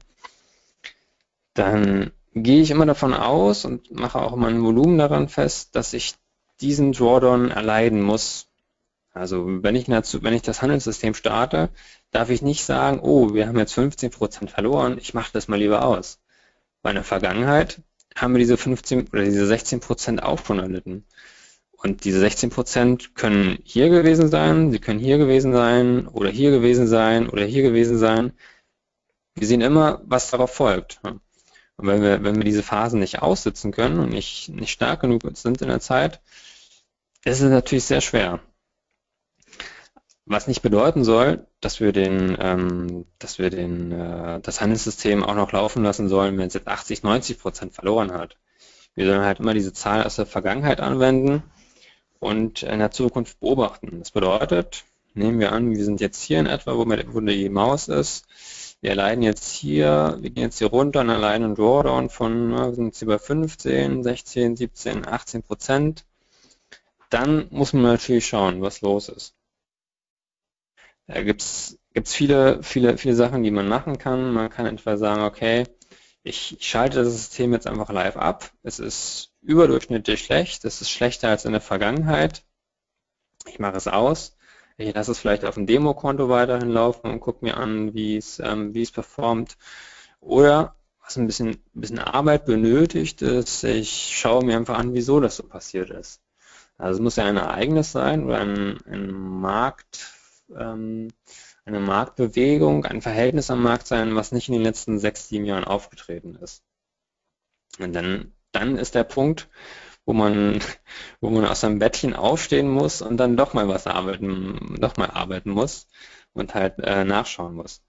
dann gehe ich immer davon aus und mache auch immer ein Volumen daran fest, dass ich diesen Drawdown erleiden muss. Also wenn ich, wenn ich das Handelssystem starte, darf ich nicht sagen, oh, wir haben jetzt fünfzehn Prozent verloren, ich mache das mal lieber aus. Bei der Vergangenheit haben wir diese fünfzehn oder diese sechzehn Prozent auch schon erlitten. Und diese sechzehn Prozent können hier gewesen sein, sie können hier gewesen sein oder hier gewesen sein oder hier gewesen sein. Wir sehen immer, was darauf folgt. Und wenn wir, wenn wir diese Phasen nicht aussitzen können und nicht, nicht stark genug sind in der Zeit, ist es natürlich sehr schwer. Was nicht bedeuten soll, dass wir den, ähm, dass wir den, äh, das Handelssystem auch noch laufen lassen sollen, wenn es jetzt achtzig, neunzig Prozent verloren hat. Wir sollen halt immer diese Zahl aus der Vergangenheit anwenden und in der Zukunft beobachten. Das bedeutet, nehmen wir an, wir sind jetzt hier in etwa, wo, wir, wo die Maus ist. Wir erleiden jetzt hier, wir gehen jetzt hier runter und erleiden einen Drawdown von, na, wir sind jetzt hier bei fünfzehn, sechzehn, siebzehn, achtzehn Prozent. Dann muss man natürlich schauen, was los ist. Da gibt es viele, viele, viele Sachen, die man machen kann. Man kann etwa sagen, okay, ich schalte das System jetzt einfach live ab. Es ist überdurchschnittlich schlecht, es ist schlechter als in der Vergangenheit. Ich mache es aus. Ich lasse es vielleicht auf dem Demokonto weiterhin laufen und gucke mir an, wie es, ähm, wie es performt. Oder, was ein bisschen, ein bisschen Arbeit benötigt, ist, ich schaue mir einfach an, wieso das so passiert ist. Also es muss ja ein Ereignis sein oder ein, ein Markt, ähm, eine Marktbewegung, ein Verhältnis am Markt sein, was nicht in den letzten sechs, sieben Jahren aufgetreten ist. Und dann, dann ist der Punkt, wo man, wo man aus seinem Bettchen aufstehen muss und dann doch mal was arbeiten, doch mal arbeiten muss und halt äh, nachschauen muss.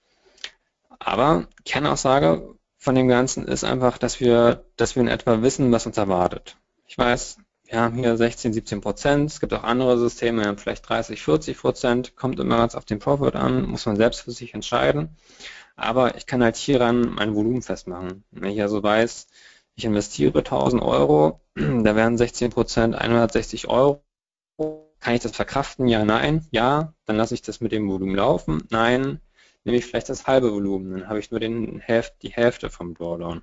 Aber Kernaussage von dem Ganzen ist einfach, dass wir, dass wir in etwa wissen, was uns erwartet. Ich weiß, wir haben hier sechzehn, siebzehn Prozent, es gibt auch andere Systeme, die haben vielleicht dreißig, vierzig Prozent, kommt immer ganz auf den Profit an, muss man selbst für sich entscheiden. Aber ich kann halt hieran mein Volumen festmachen. Wenn ich also weiß, ich investiere tausend Euro, da wären sechzehn Prozent hundertsechzig Euro. Kann ich das verkraften? Ja, nein. Ja, dann lasse ich das mit dem Volumen laufen. Nein, nehme ich vielleicht das halbe Volumen, dann habe ich nur den Hälfte, die Hälfte vom Drawdown.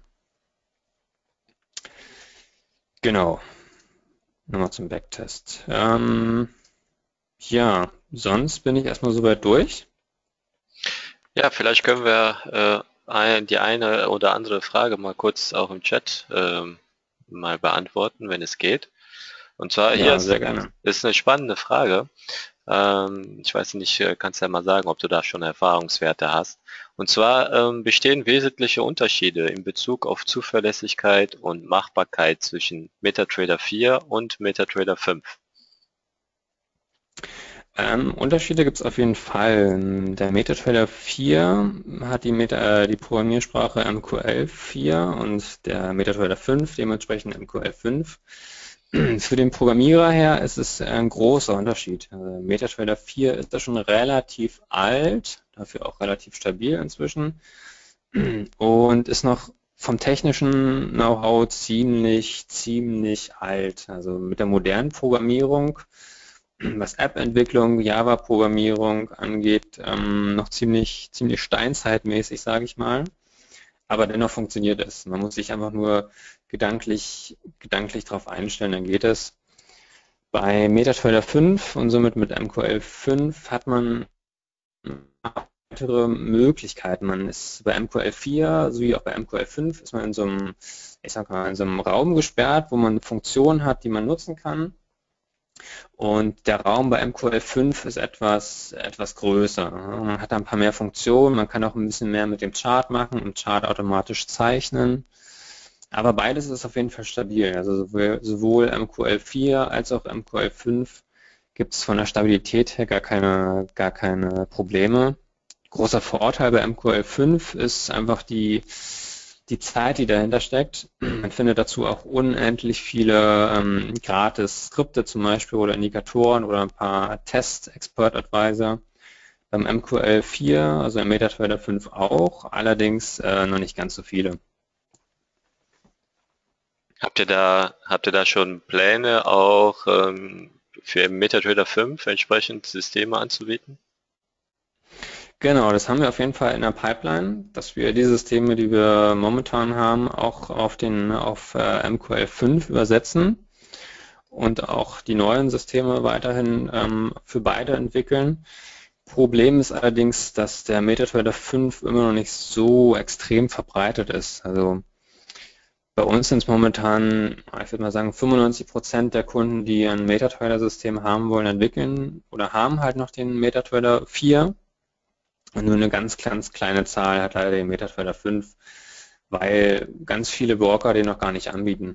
Genau. Nochmal zum Backtest. Ähm, ja, sonst bin ich erstmal soweit durch. Ja, vielleicht können wir äh, die eine oder andere Frage mal kurz auch im Chat äh, mal beantworten, wenn es geht. Und zwar Ja, hier sehr ist, gerne. ist eine spannende Frage. Ähm, ich weiß nicht, kannst ja mal sagen, ob du da schon Erfahrungswerte hast. Und zwar ähm, bestehen wesentliche Unterschiede in Bezug auf Zuverlässigkeit und Machbarkeit zwischen MetaTrader vier und MetaTrader fünf. Ähm, Unterschiede gibt es auf jeden Fall. Der MetaTrader vier hat die, Meta, äh, die Programmiersprache M Q L vier und der MetaTrader fünf dementsprechend M Q L fünf. Für den Programmierer her ist es ein großer Unterschied. Also MetaTrader vier ist da schon relativ alt. Da dafür auch relativ stabil inzwischen und ist noch vom technischen Know-how ziemlich, ziemlich alt. Also mit der modernen Programmierung, was App-Entwicklung, Java-Programmierung angeht, ähm, noch ziemlich, ziemlich steinzeitmäßig, sage ich mal. Aber dennoch funktioniert es. Man muss sich einfach nur gedanklich, gedanklich darauf einstellen, dann geht es. Bei MetaTrader fünf und somit mit M Q L fünf hat man weitere Möglichkeiten. Man ist bei M Q L vier sowie auch bei M Q L fünf ist man in so einem, ich sag mal, in so einem Raum gesperrt, wo man Funktionen hat, die man nutzen kann. Und der Raum bei M Q L fünf ist etwas, etwas größer. Man hat da ein paar mehr Funktionen, man kann auch ein bisschen mehr mit dem Chart machen und Chart automatisch zeichnen. Aber beides ist auf jeden Fall stabil. Also sowohl, sowohl M Q L vier als auch M Q L fünf gibt es von der Stabilität her gar keine, gar keine Probleme. Großer Vorteil bei M Q L fünf ist einfach die, die Zeit, die dahinter steckt. Man findet dazu auch unendlich viele ähm, gratis Skripte zum Beispiel oder Indikatoren oder ein paar Test-Expert-Advisor. Beim M Q L vier, also im MetaTrader fünf auch, allerdings äh, noch nicht ganz so viele. Habt ihr da, habt ihr da schon Pläne, auch ähm, für MetaTrader fünf entsprechend Systeme anzubieten? Genau, das haben wir auf jeden Fall in der Pipeline, dass wir die Systeme, die wir momentan haben, auch auf den auf äh, M Q L fünf übersetzen und auch die neuen Systeme weiterhin ähm, für beide entwickeln. Problem ist allerdings, dass der MetaTrader fünf immer noch nicht so extrem verbreitet ist. Also bei uns sind es momentan, ich würde mal sagen, fünfundneunzig Prozent der Kunden, die ein MetaTrader-System haben wollen, entwickeln oder haben halt noch den MetaTrader vier. Und nur eine ganz, ganz kleine Zahl hat leider den MetaTrader fünf, weil ganz viele Broker den noch gar nicht anbieten.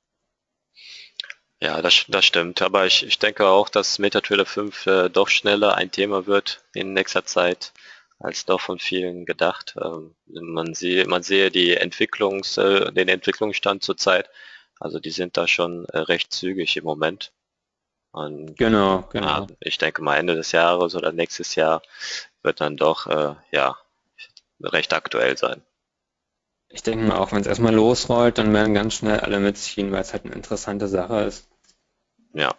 Ja, das, das stimmt. Aber ich, ich denke auch, dass MetaTrader fünf äh, doch schneller ein Thema wird in nächster Zeit, als doch von vielen gedacht. Ähm, man sehe, man sehe die Entwicklungs, äh, den Entwicklungsstand zurzeit. Also die sind da schon äh, recht zügig im Moment. Und Genau, ja, genau. ich denke mal Ende des Jahres oder nächstes Jahr wird dann doch äh, ja recht aktuell sein. Ich denke mal, auch wenn es erstmal losrollt, dann werden ganz schnell alle mitziehen, weil es halt eine interessante Sache ist. Ja.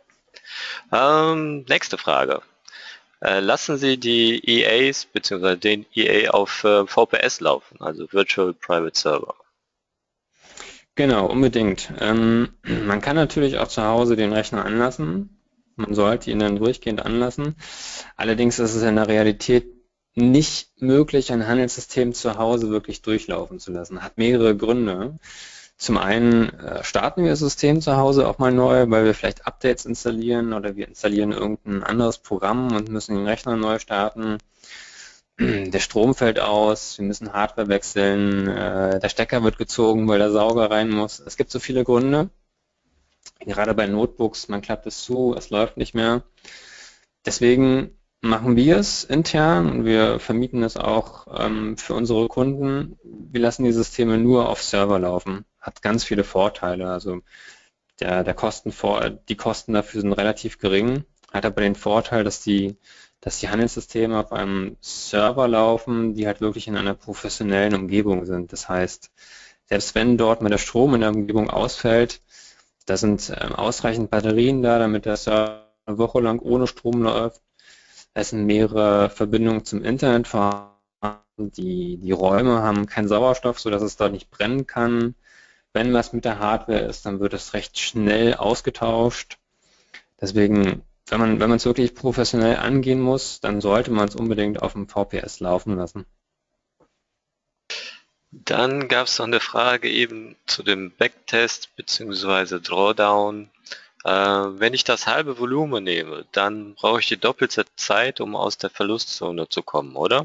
Ähm, nächste Frage. Äh, lassen Sie die E As bzw. den E A auf äh, V P S laufen, also Virtual Private Server? Genau, unbedingt. Ähm, man kann natürlich auch zu Hause den Rechner anlassen. Man sollte ihn dann durchgehend anlassen. Allerdings ist es in der Realität nicht möglich, ein Handelssystem zu Hause wirklich durchlaufen zu lassen. Hat mehrere Gründe. Zum einen äh, starten wir das System zu Hause auch mal neu, weil wir vielleicht Updates installieren oder wir installieren irgendein anderes Programm und müssen den Rechner neu starten. Der Strom fällt aus, wir müssen Hardware wechseln, äh, der Stecker wird gezogen, weil der Sauger rein muss. Es gibt so viele Gründe. Gerade bei Notebooks, man klappt es zu, es läuft nicht mehr. Deswegen machen wir es intern und wir vermieten es auch ähm, für unsere Kunden. Wir lassen die Systeme nur auf Server laufen. Hat ganz viele Vorteile. Also der, der Kostenvor die Kosten dafür sind relativ gering. Hat aber den Vorteil, dass die, dass die Handelssysteme auf einem Server laufen, die halt wirklich in einer professionellen Umgebung sind. Das heißt, selbst wenn dort mal der Strom in der Umgebung ausfällt, da sind ähm, ausreichend Batterien da, damit der Server eine Woche lang ohne Strom läuft. Es sind mehrere Verbindungen zum Internet vorhanden. Die, die Räume haben keinen Sauerstoff, sodass es dort nicht brennen kann. Wenn was mit der Hardware ist, dann wird es recht schnell ausgetauscht. Deswegen, wenn man wenn man es wirklich professionell angehen muss, dann sollte man es unbedingt auf dem V P S laufen lassen. Dann gab es noch eine Frage eben zu dem Backtest bzw. Drawdown. Äh, wenn ich das halbe Volumen nehme, dann brauche ich die doppelte Zeit, um aus der Verlustzone zu kommen, oder?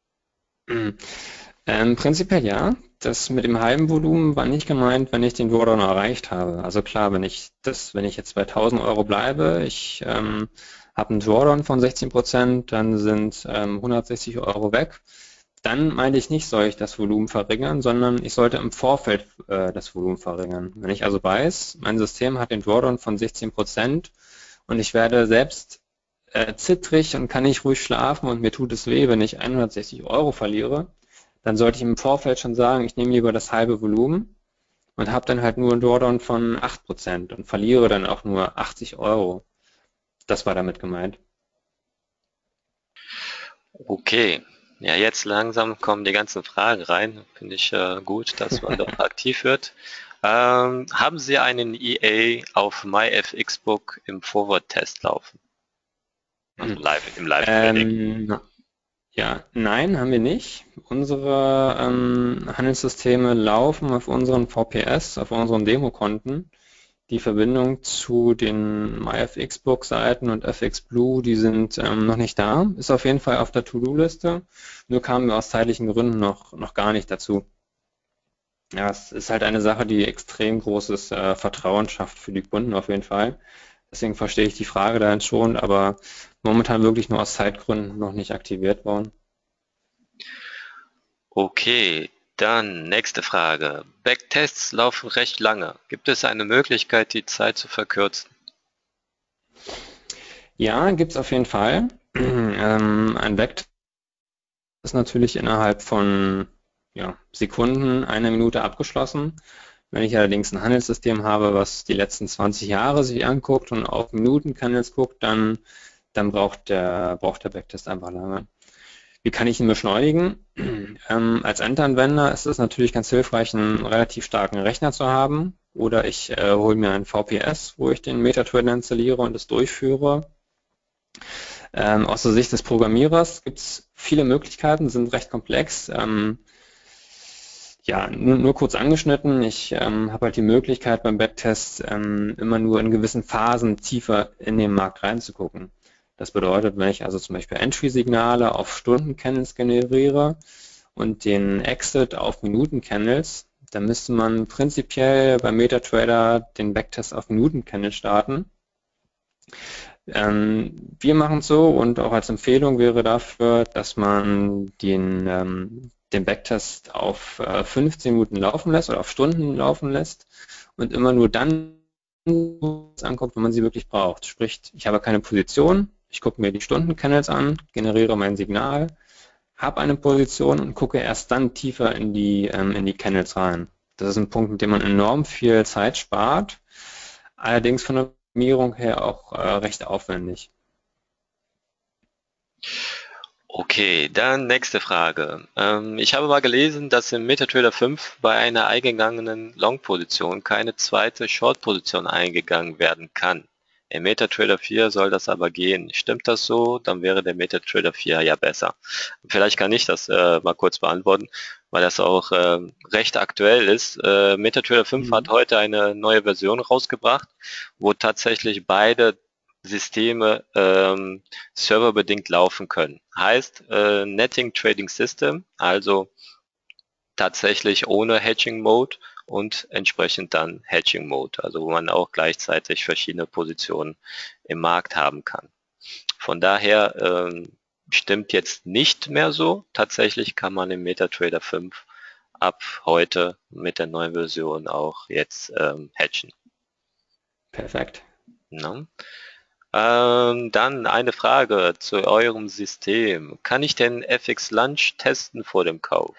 Ähm, prinzipiell ja. Das mit dem halben Volumen war nicht gemeint, wenn ich den Drawdown erreicht habe. Also klar, wenn ich das, wenn ich jetzt bei tausend Euro bleibe, ich ähm, habe einen Drawdown von sechzehn Prozent, dann sind ähm, hundertsechzig Euro weg. Dann meinte ich nicht, soll ich das Volumen verringern, sondern ich sollte im Vorfeld äh, das Volumen verringern. Wenn ich also weiß, mein System hat den Drawdown von sechzehn Prozent und ich werde selbst äh, zittrig und kann nicht ruhig schlafen und mir tut es weh, wenn ich hundertsechzig Euro verliere, dann sollte ich im Vorfeld schon sagen, ich nehme lieber das halbe Volumen und habe dann halt nur einen Drawdown von acht Prozent und verliere dann auch nur achtzig Euro. Das war damit gemeint. Okay, ja, jetzt langsam kommen die ganzen Fragen rein. Finde ich äh, gut, dass man doch aktiv wird. Ähm, haben Sie einen E A auf MyFXBook im Forward-Test laufen? Also live, im Live-Trading. Ähm, ja, nein, haben wir nicht. Unsere ähm, Handelssysteme laufen auf unseren V P S, auf unseren Demokonten. Die Verbindung zu den MyFXBook-Seiten und FXBlue, die sind ähm, noch nicht da. Ist auf jeden Fall auf der To-Do-Liste. Nur kamen wir aus zeitlichen Gründen noch, noch gar nicht dazu. Ja, es ist halt eine Sache, die extrem großes äh, Vertrauen schafft für die Kunden auf jeden Fall. Deswegen verstehe ich die Frage dann schon, aber momentan wirklich nur aus Zeitgründen noch nicht aktiviert worden. Okay, dann nächste Frage. Backtests laufen recht lange. Gibt es eine Möglichkeit, die Zeit zu verkürzen? Ja, gibt es auf jeden Fall. ähm, ein Backtest ist natürlich innerhalb von ja, Sekunden, einer Minute abgeschlossen. Wenn ich allerdings ein Handelssystem habe, was die letzten zwanzig Jahre sich anguckt und auf Minutencandles guckt, dann, dann braucht der, braucht der Backtest einfach lange. Wie kann ich ihn beschleunigen? Ähm, als Endanwender ist es natürlich ganz hilfreich, einen relativ starken Rechner zu haben. Oder ich äh, hole mir ein V P S, wo ich den MetaTrader installiere und es durchführe. Ähm, aus der Sicht des Programmierers gibt es viele Möglichkeiten, sind recht komplex. Ähm, ja, nur, nur kurz angeschnitten. Ich ähm, habe halt die Möglichkeit beim Backtest ähm, immer nur in gewissen Phasen tiefer in den Markt reinzugucken. Das bedeutet, wenn ich also zum Beispiel Entry-Signale auf Stunden-Candles generiere und den Exit auf Minuten-Candles, dann müsste man prinzipiell beim MetaTrader den Backtest auf Minuten-Candles starten. Ähm, wir machen es so und auch als Empfehlung wäre dafür, dass man den, ähm, den Backtest auf äh, fünfzehn Minuten laufen lässt oder auf Stunden laufen lässt und immer nur dann anguckt, wenn man sie wirklich braucht. Sprich, ich habe keine Position, ich gucke mir die Stunden-Candles an, generiere mein Signal, habe eine Position und gucke erst dann tiefer in die, ähm, in die Candles rein. Das ist ein Punkt, mit dem man enorm viel Zeit spart, allerdings von der Optimierung her auch äh, recht aufwendig. Okay, dann nächste Frage. Ähm, ich habe mal gelesen, dass im MetaTrader fünf bei einer eingegangenen Long-Position keine zweite Short-Position eingegangen werden kann. Im MetaTrader vier soll das aber gehen. Stimmt das so? Dann wäre der MetaTrader vier ja besser. Vielleicht kann ich das äh, mal kurz beantworten, weil das auch äh, recht aktuell ist. Äh, MetaTrader fünf hat Mhm. heute eine neue Version rausgebracht, wo tatsächlich beide Systeme ähm, serverbedingt laufen können. Heißt äh, Netting Trading System, also tatsächlich ohne Hedging Mode und entsprechend dann Hedging Mode, also wo man auch gleichzeitig verschiedene Positionen im Markt haben kann. Von daher ähm, stimmt jetzt nicht mehr so. Tatsächlich kann man im MetaTrader fünf ab heute mit der neuen Version auch jetzt ähm, hedgen. Perfekt. Ne? Ähm, dann eine Frage zu eurem System. Kann ich den F X Lunch testen vor dem Kauf?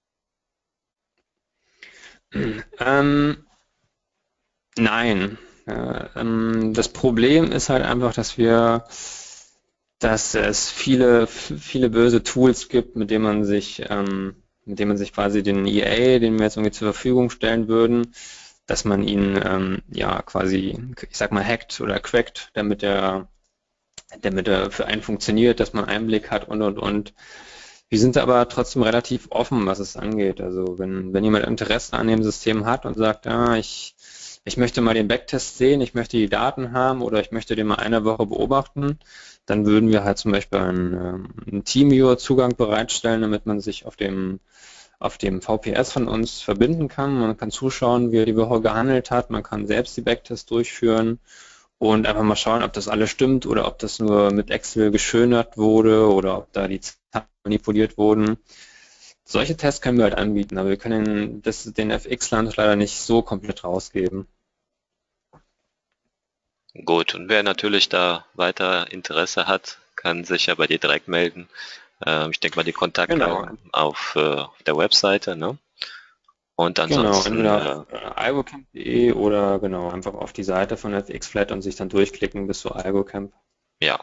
Ähm, nein. Äh, ähm, das Problem ist halt einfach, dass wir, dass es viele, viele böse Tools gibt, mit denen man sich, ähm, mit denen man sich quasi den E A, den wir jetzt irgendwie zur Verfügung stellen würden, dass man ihn ähm, ja quasi, ich sag mal, hackt oder crackt, damit er, damit er für einen funktioniert, dass man Einblick hat und und und. Wir sind aber trotzdem relativ offen, was es angeht. Also wenn, wenn jemand Interesse an dem System hat und sagt, ah, ich, ich möchte mal den Backtest sehen, ich möchte die Daten haben oder ich möchte den mal eine Woche beobachten, dann würden wir halt zum Beispiel einen, ähm, einen TeamViewer-Zugang bereitstellen, damit man sich auf dem auf dem V P S von uns verbinden kann. Man kann zuschauen, wie er die Woche gehandelt hat. Man kann selbst die Backtests durchführen und einfach mal schauen, ob das alles stimmt oder ob das nur mit Excel geschönert wurde oder ob da die Zahlen manipuliert wurden. Solche Tests können wir halt anbieten, aber wir können das, den F X-Land leider nicht so komplett rausgeben. Gut, und wer natürlich da weiter Interesse hat, kann sich ja bei dir direkt melden. Ähm, ich denke mal, die Genau, Kontaktdaten auf, äh, auf der Webseite, ne? Und genau, ansonsten, entweder äh, auf äh, algocamp punkt de oder genau, einfach auf die Seite von F X Flat und sich dann durchklicken bis zu AlgoCamp. ja.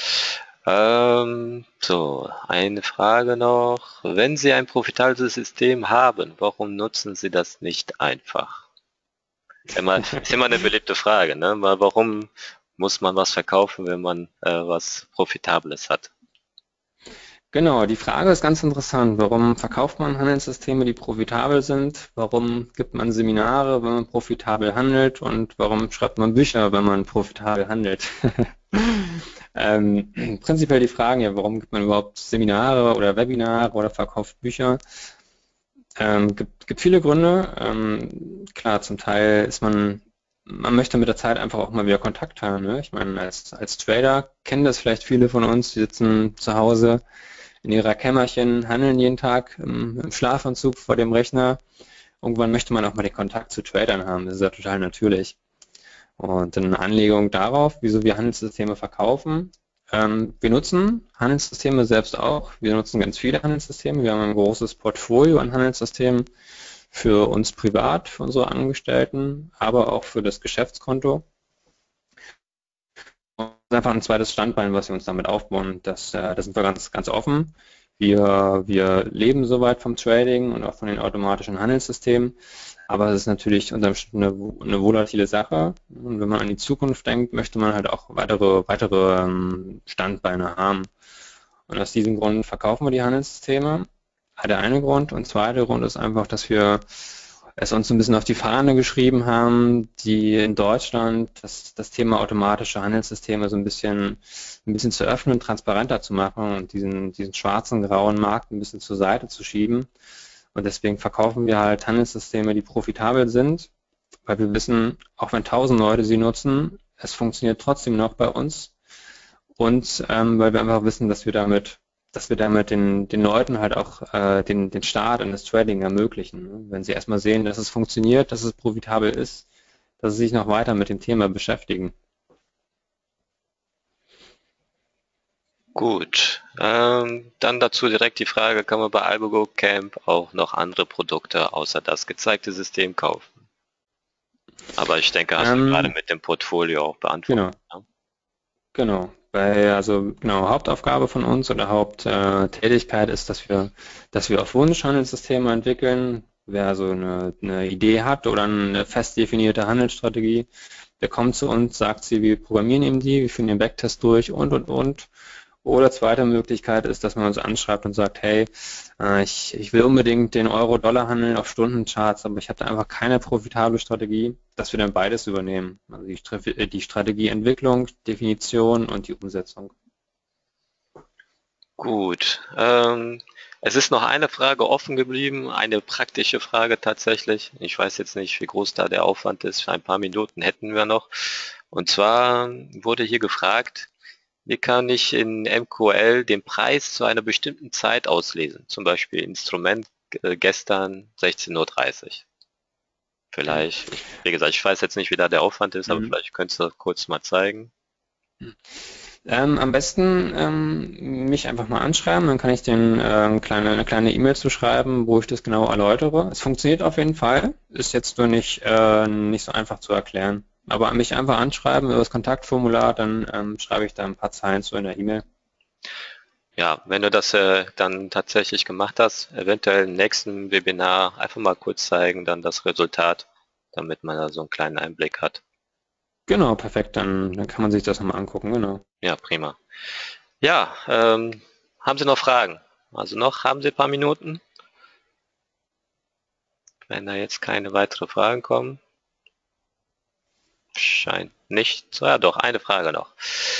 Ähm, so, eine Frage noch. Wenn Sie ein profitables System haben, warum nutzen Sie das nicht einfach? Ist immer, ist immer eine beliebte Frage, ne? Weil warum muss man was verkaufen, wenn man äh, was Profitables hat? Genau, die Frage ist ganz interessant. Warum verkauft man Handelssysteme, die profitabel sind? Warum gibt man Seminare, wenn man profitabel handelt? Und warum schreibt man Bücher, wenn man profitabel handelt? ähm, prinzipiell die Fragen, ja, warum gibt man überhaupt Seminare oder Webinare oder verkauft Bücher? Ähm, gibt, gibt viele Gründe. Ähm, klar, zum Teil ist man, man möchte mit der Zeit einfach auch mal wieder Kontakt haben. Ne? Ich meine, als, als Trader kennen das vielleicht viele von uns, die sitzen zu Hause in ihrer Kämmerchen, handeln jeden Tag im, im Schlafanzug vor dem Rechner. Irgendwann möchte man auch mal den Kontakt zu Tradern haben. Das ist ja total natürlich. Und eine Anlegung darauf, wieso wir Handelssysteme verkaufen. Ähm, wir nutzen Handelssysteme selbst auch. Wir nutzen ganz viele Handelssysteme. Wir haben ein großes Portfolio an Handelssystemen für uns privat, für unsere Angestellten, aber auch für das Geschäftskonto. Und das ist einfach ein zweites Standbein, was wir uns damit aufbauen. Das, äh, das sind wir ganz, ganz offen. Wir, wir leben soweit vom Trading und auch von den automatischen Handelssystemen. Aber es ist natürlich unterm Strich eine, eine volatile Sache. Und wenn man an die Zukunft denkt, möchte man halt auch weitere, weitere ähm, Standbeine haben. Und aus diesem Grund verkaufen wir die Handelssysteme. Der eine Grund. Und zweiter Grund ist einfach, dass wir es uns ein bisschen auf die Fahne geschrieben haben, die in Deutschland das, das Thema automatische Handelssysteme so ein bisschen, ein bisschen zu öffnen, transparenter zu machen und diesen, diesen schwarzen, grauen Markt ein bisschen zur Seite zu schieben. Und deswegen verkaufen wir halt Handelssysteme, die profitabel sind, weil wir wissen, auch wenn tausend Leute sie nutzen, es funktioniert trotzdem noch bei uns. Und ähm, weil wir einfach wissen, dass wir damit, dass wir damit den, den Leuten halt auch äh, den, den Start in das Trading ermöglichen. Ne? Wenn sie erstmal sehen, dass es funktioniert, dass es profitabel ist, dass sie sich noch weiter mit dem Thema beschäftigen. Gut, ähm, dann dazu direkt die Frage, kann man bei AlgoCamp auch noch andere Produkte außer das gezeigte System kaufen? Aber ich denke, hast du gerade Ähm, mit dem Portfolio auch beantwortet. genau, Ne? genau. Bei, also genau, Hauptaufgabe von uns oder Haupttätigkeit ist, dass wir, dass wir auf Wunsch Handelssysteme entwickeln. Wer also eine, eine Idee hat oder eine fest definierte Handelsstrategie, der kommt zu uns, sagt sie, wir programmieren ihm die, wir führen den Backtest durch und, und, und. Oder zweite Möglichkeit ist, dass man uns anschreibt und sagt, hey, äh, ich, ich will unbedingt den Euro-Dollar handeln auf Stundencharts, aber ich habe da einfach keine profitable Strategie, dass wir dann beides übernehmen. Also die, Stra- die Strategieentwicklung, Definition und die Umsetzung. Gut, ähm, es ist noch eine Frage offen geblieben, eine praktische Frage tatsächlich. Ich weiß jetzt nicht, wie groß da der Aufwand ist. Für ein paar Minuten hätten wir noch. Und zwar wurde hier gefragt, wie kann ich in M Q L den Preis zu einer bestimmten Zeit auslesen? Zum Beispiel Instrument äh, gestern sechzehn Uhr dreißig. Vielleicht, ich, wie gesagt, ich weiß jetzt nicht, wie da der Aufwand ist, aber Mhm. vielleicht könntest du kurz mal zeigen. Ähm, am besten ähm, mich einfach mal anschreiben, dann kann ich den ähm, kleine, eine kleine E-Mail zu schreiben, wo ich das genau erläutere. Es funktioniert auf jeden Fall, ist jetzt nur nicht, äh, nicht so einfach zu erklären. Aber mich einfach anschreiben über das Kontaktformular, dann ähm, schreibe ich da ein paar Zeilen zu in der E-Mail. Ja, wenn du das äh, dann tatsächlich gemacht hast, eventuell im nächsten Webinar einfach mal kurz zeigen, dann das Resultat, damit man da so einen kleinen Einblick hat. Genau, perfekt, dann, dann kann man sich das nochmal angucken, genau. Ja, prima. Ja, ähm, haben Sie noch Fragen? Also noch haben Sie ein paar Minuten? Wenn da jetzt keine weiteren Fragen kommen, scheint nicht. So, ja, doch, eine Frage noch.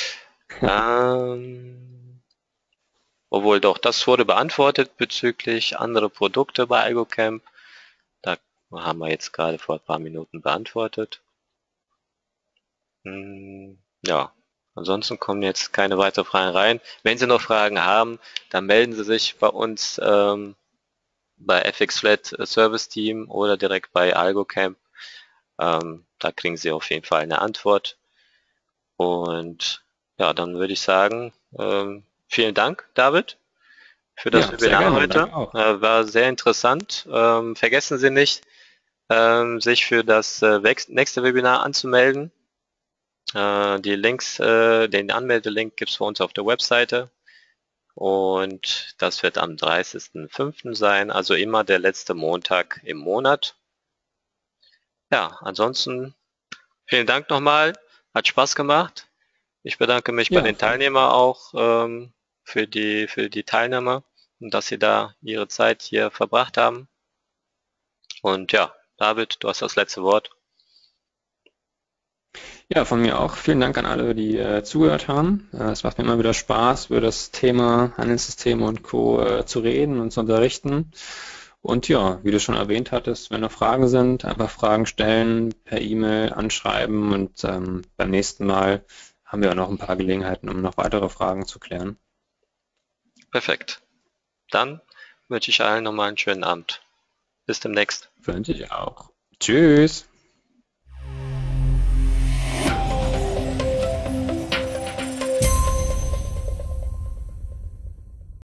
Ähm, obwohl doch, das wurde beantwortet bezüglich andere Produkte bei AlgoCamp. Da haben wir jetzt gerade vor ein paar Minuten beantwortet. Hm, ja, ansonsten kommen jetzt keine weiteren Fragen rein. Wenn Sie noch Fragen haben, dann melden Sie sich bei uns ähm, bei F X Flat Service Team oder direkt bei AlgoCamp. Ähm, da kriegen Sie auf jeden Fall eine Antwort. Und ja, dann würde ich sagen, ähm, vielen Dank, David, für das Ja, sehr Webinar gerne. heute. Danke auch. Äh, war sehr interessant. Ähm, vergessen Sie nicht, ähm, sich für das äh, nächste Webinar anzumelden. Äh, die Links, äh, den Anmeldelink gibt es für uns auf der Webseite. Und das wird am dreißigsten fünften sein, also immer der letzte Montag im Monat. Ja, ansonsten vielen Dank nochmal. Hat Spaß gemacht. Ich bedanke mich bei Ja, den Teilnehmern auch ähm, für die, für die Teilnahme und dass sie da ihre Zeit hier verbracht haben. Und ja, David, du hast das letzte Wort. ja, von mir auch. Vielen Dank an alle, die äh, zugehört haben. Äh, es macht mir immer wieder Spaß, über das Thema Handelssysteme und Co. Äh, zu reden und zu unterrichten. Und ja, wie du schon erwähnt hattest, wenn noch Fragen sind, einfach Fragen stellen, per E-Mail anschreiben und ähm, beim nächsten Mal haben wir auch noch ein paar Gelegenheiten, um noch weitere Fragen zu klären. Perfekt. Dann wünsche ich allen nochmal einen schönen Abend. Bis demnächst. Wünsche ich auch. Tschüss.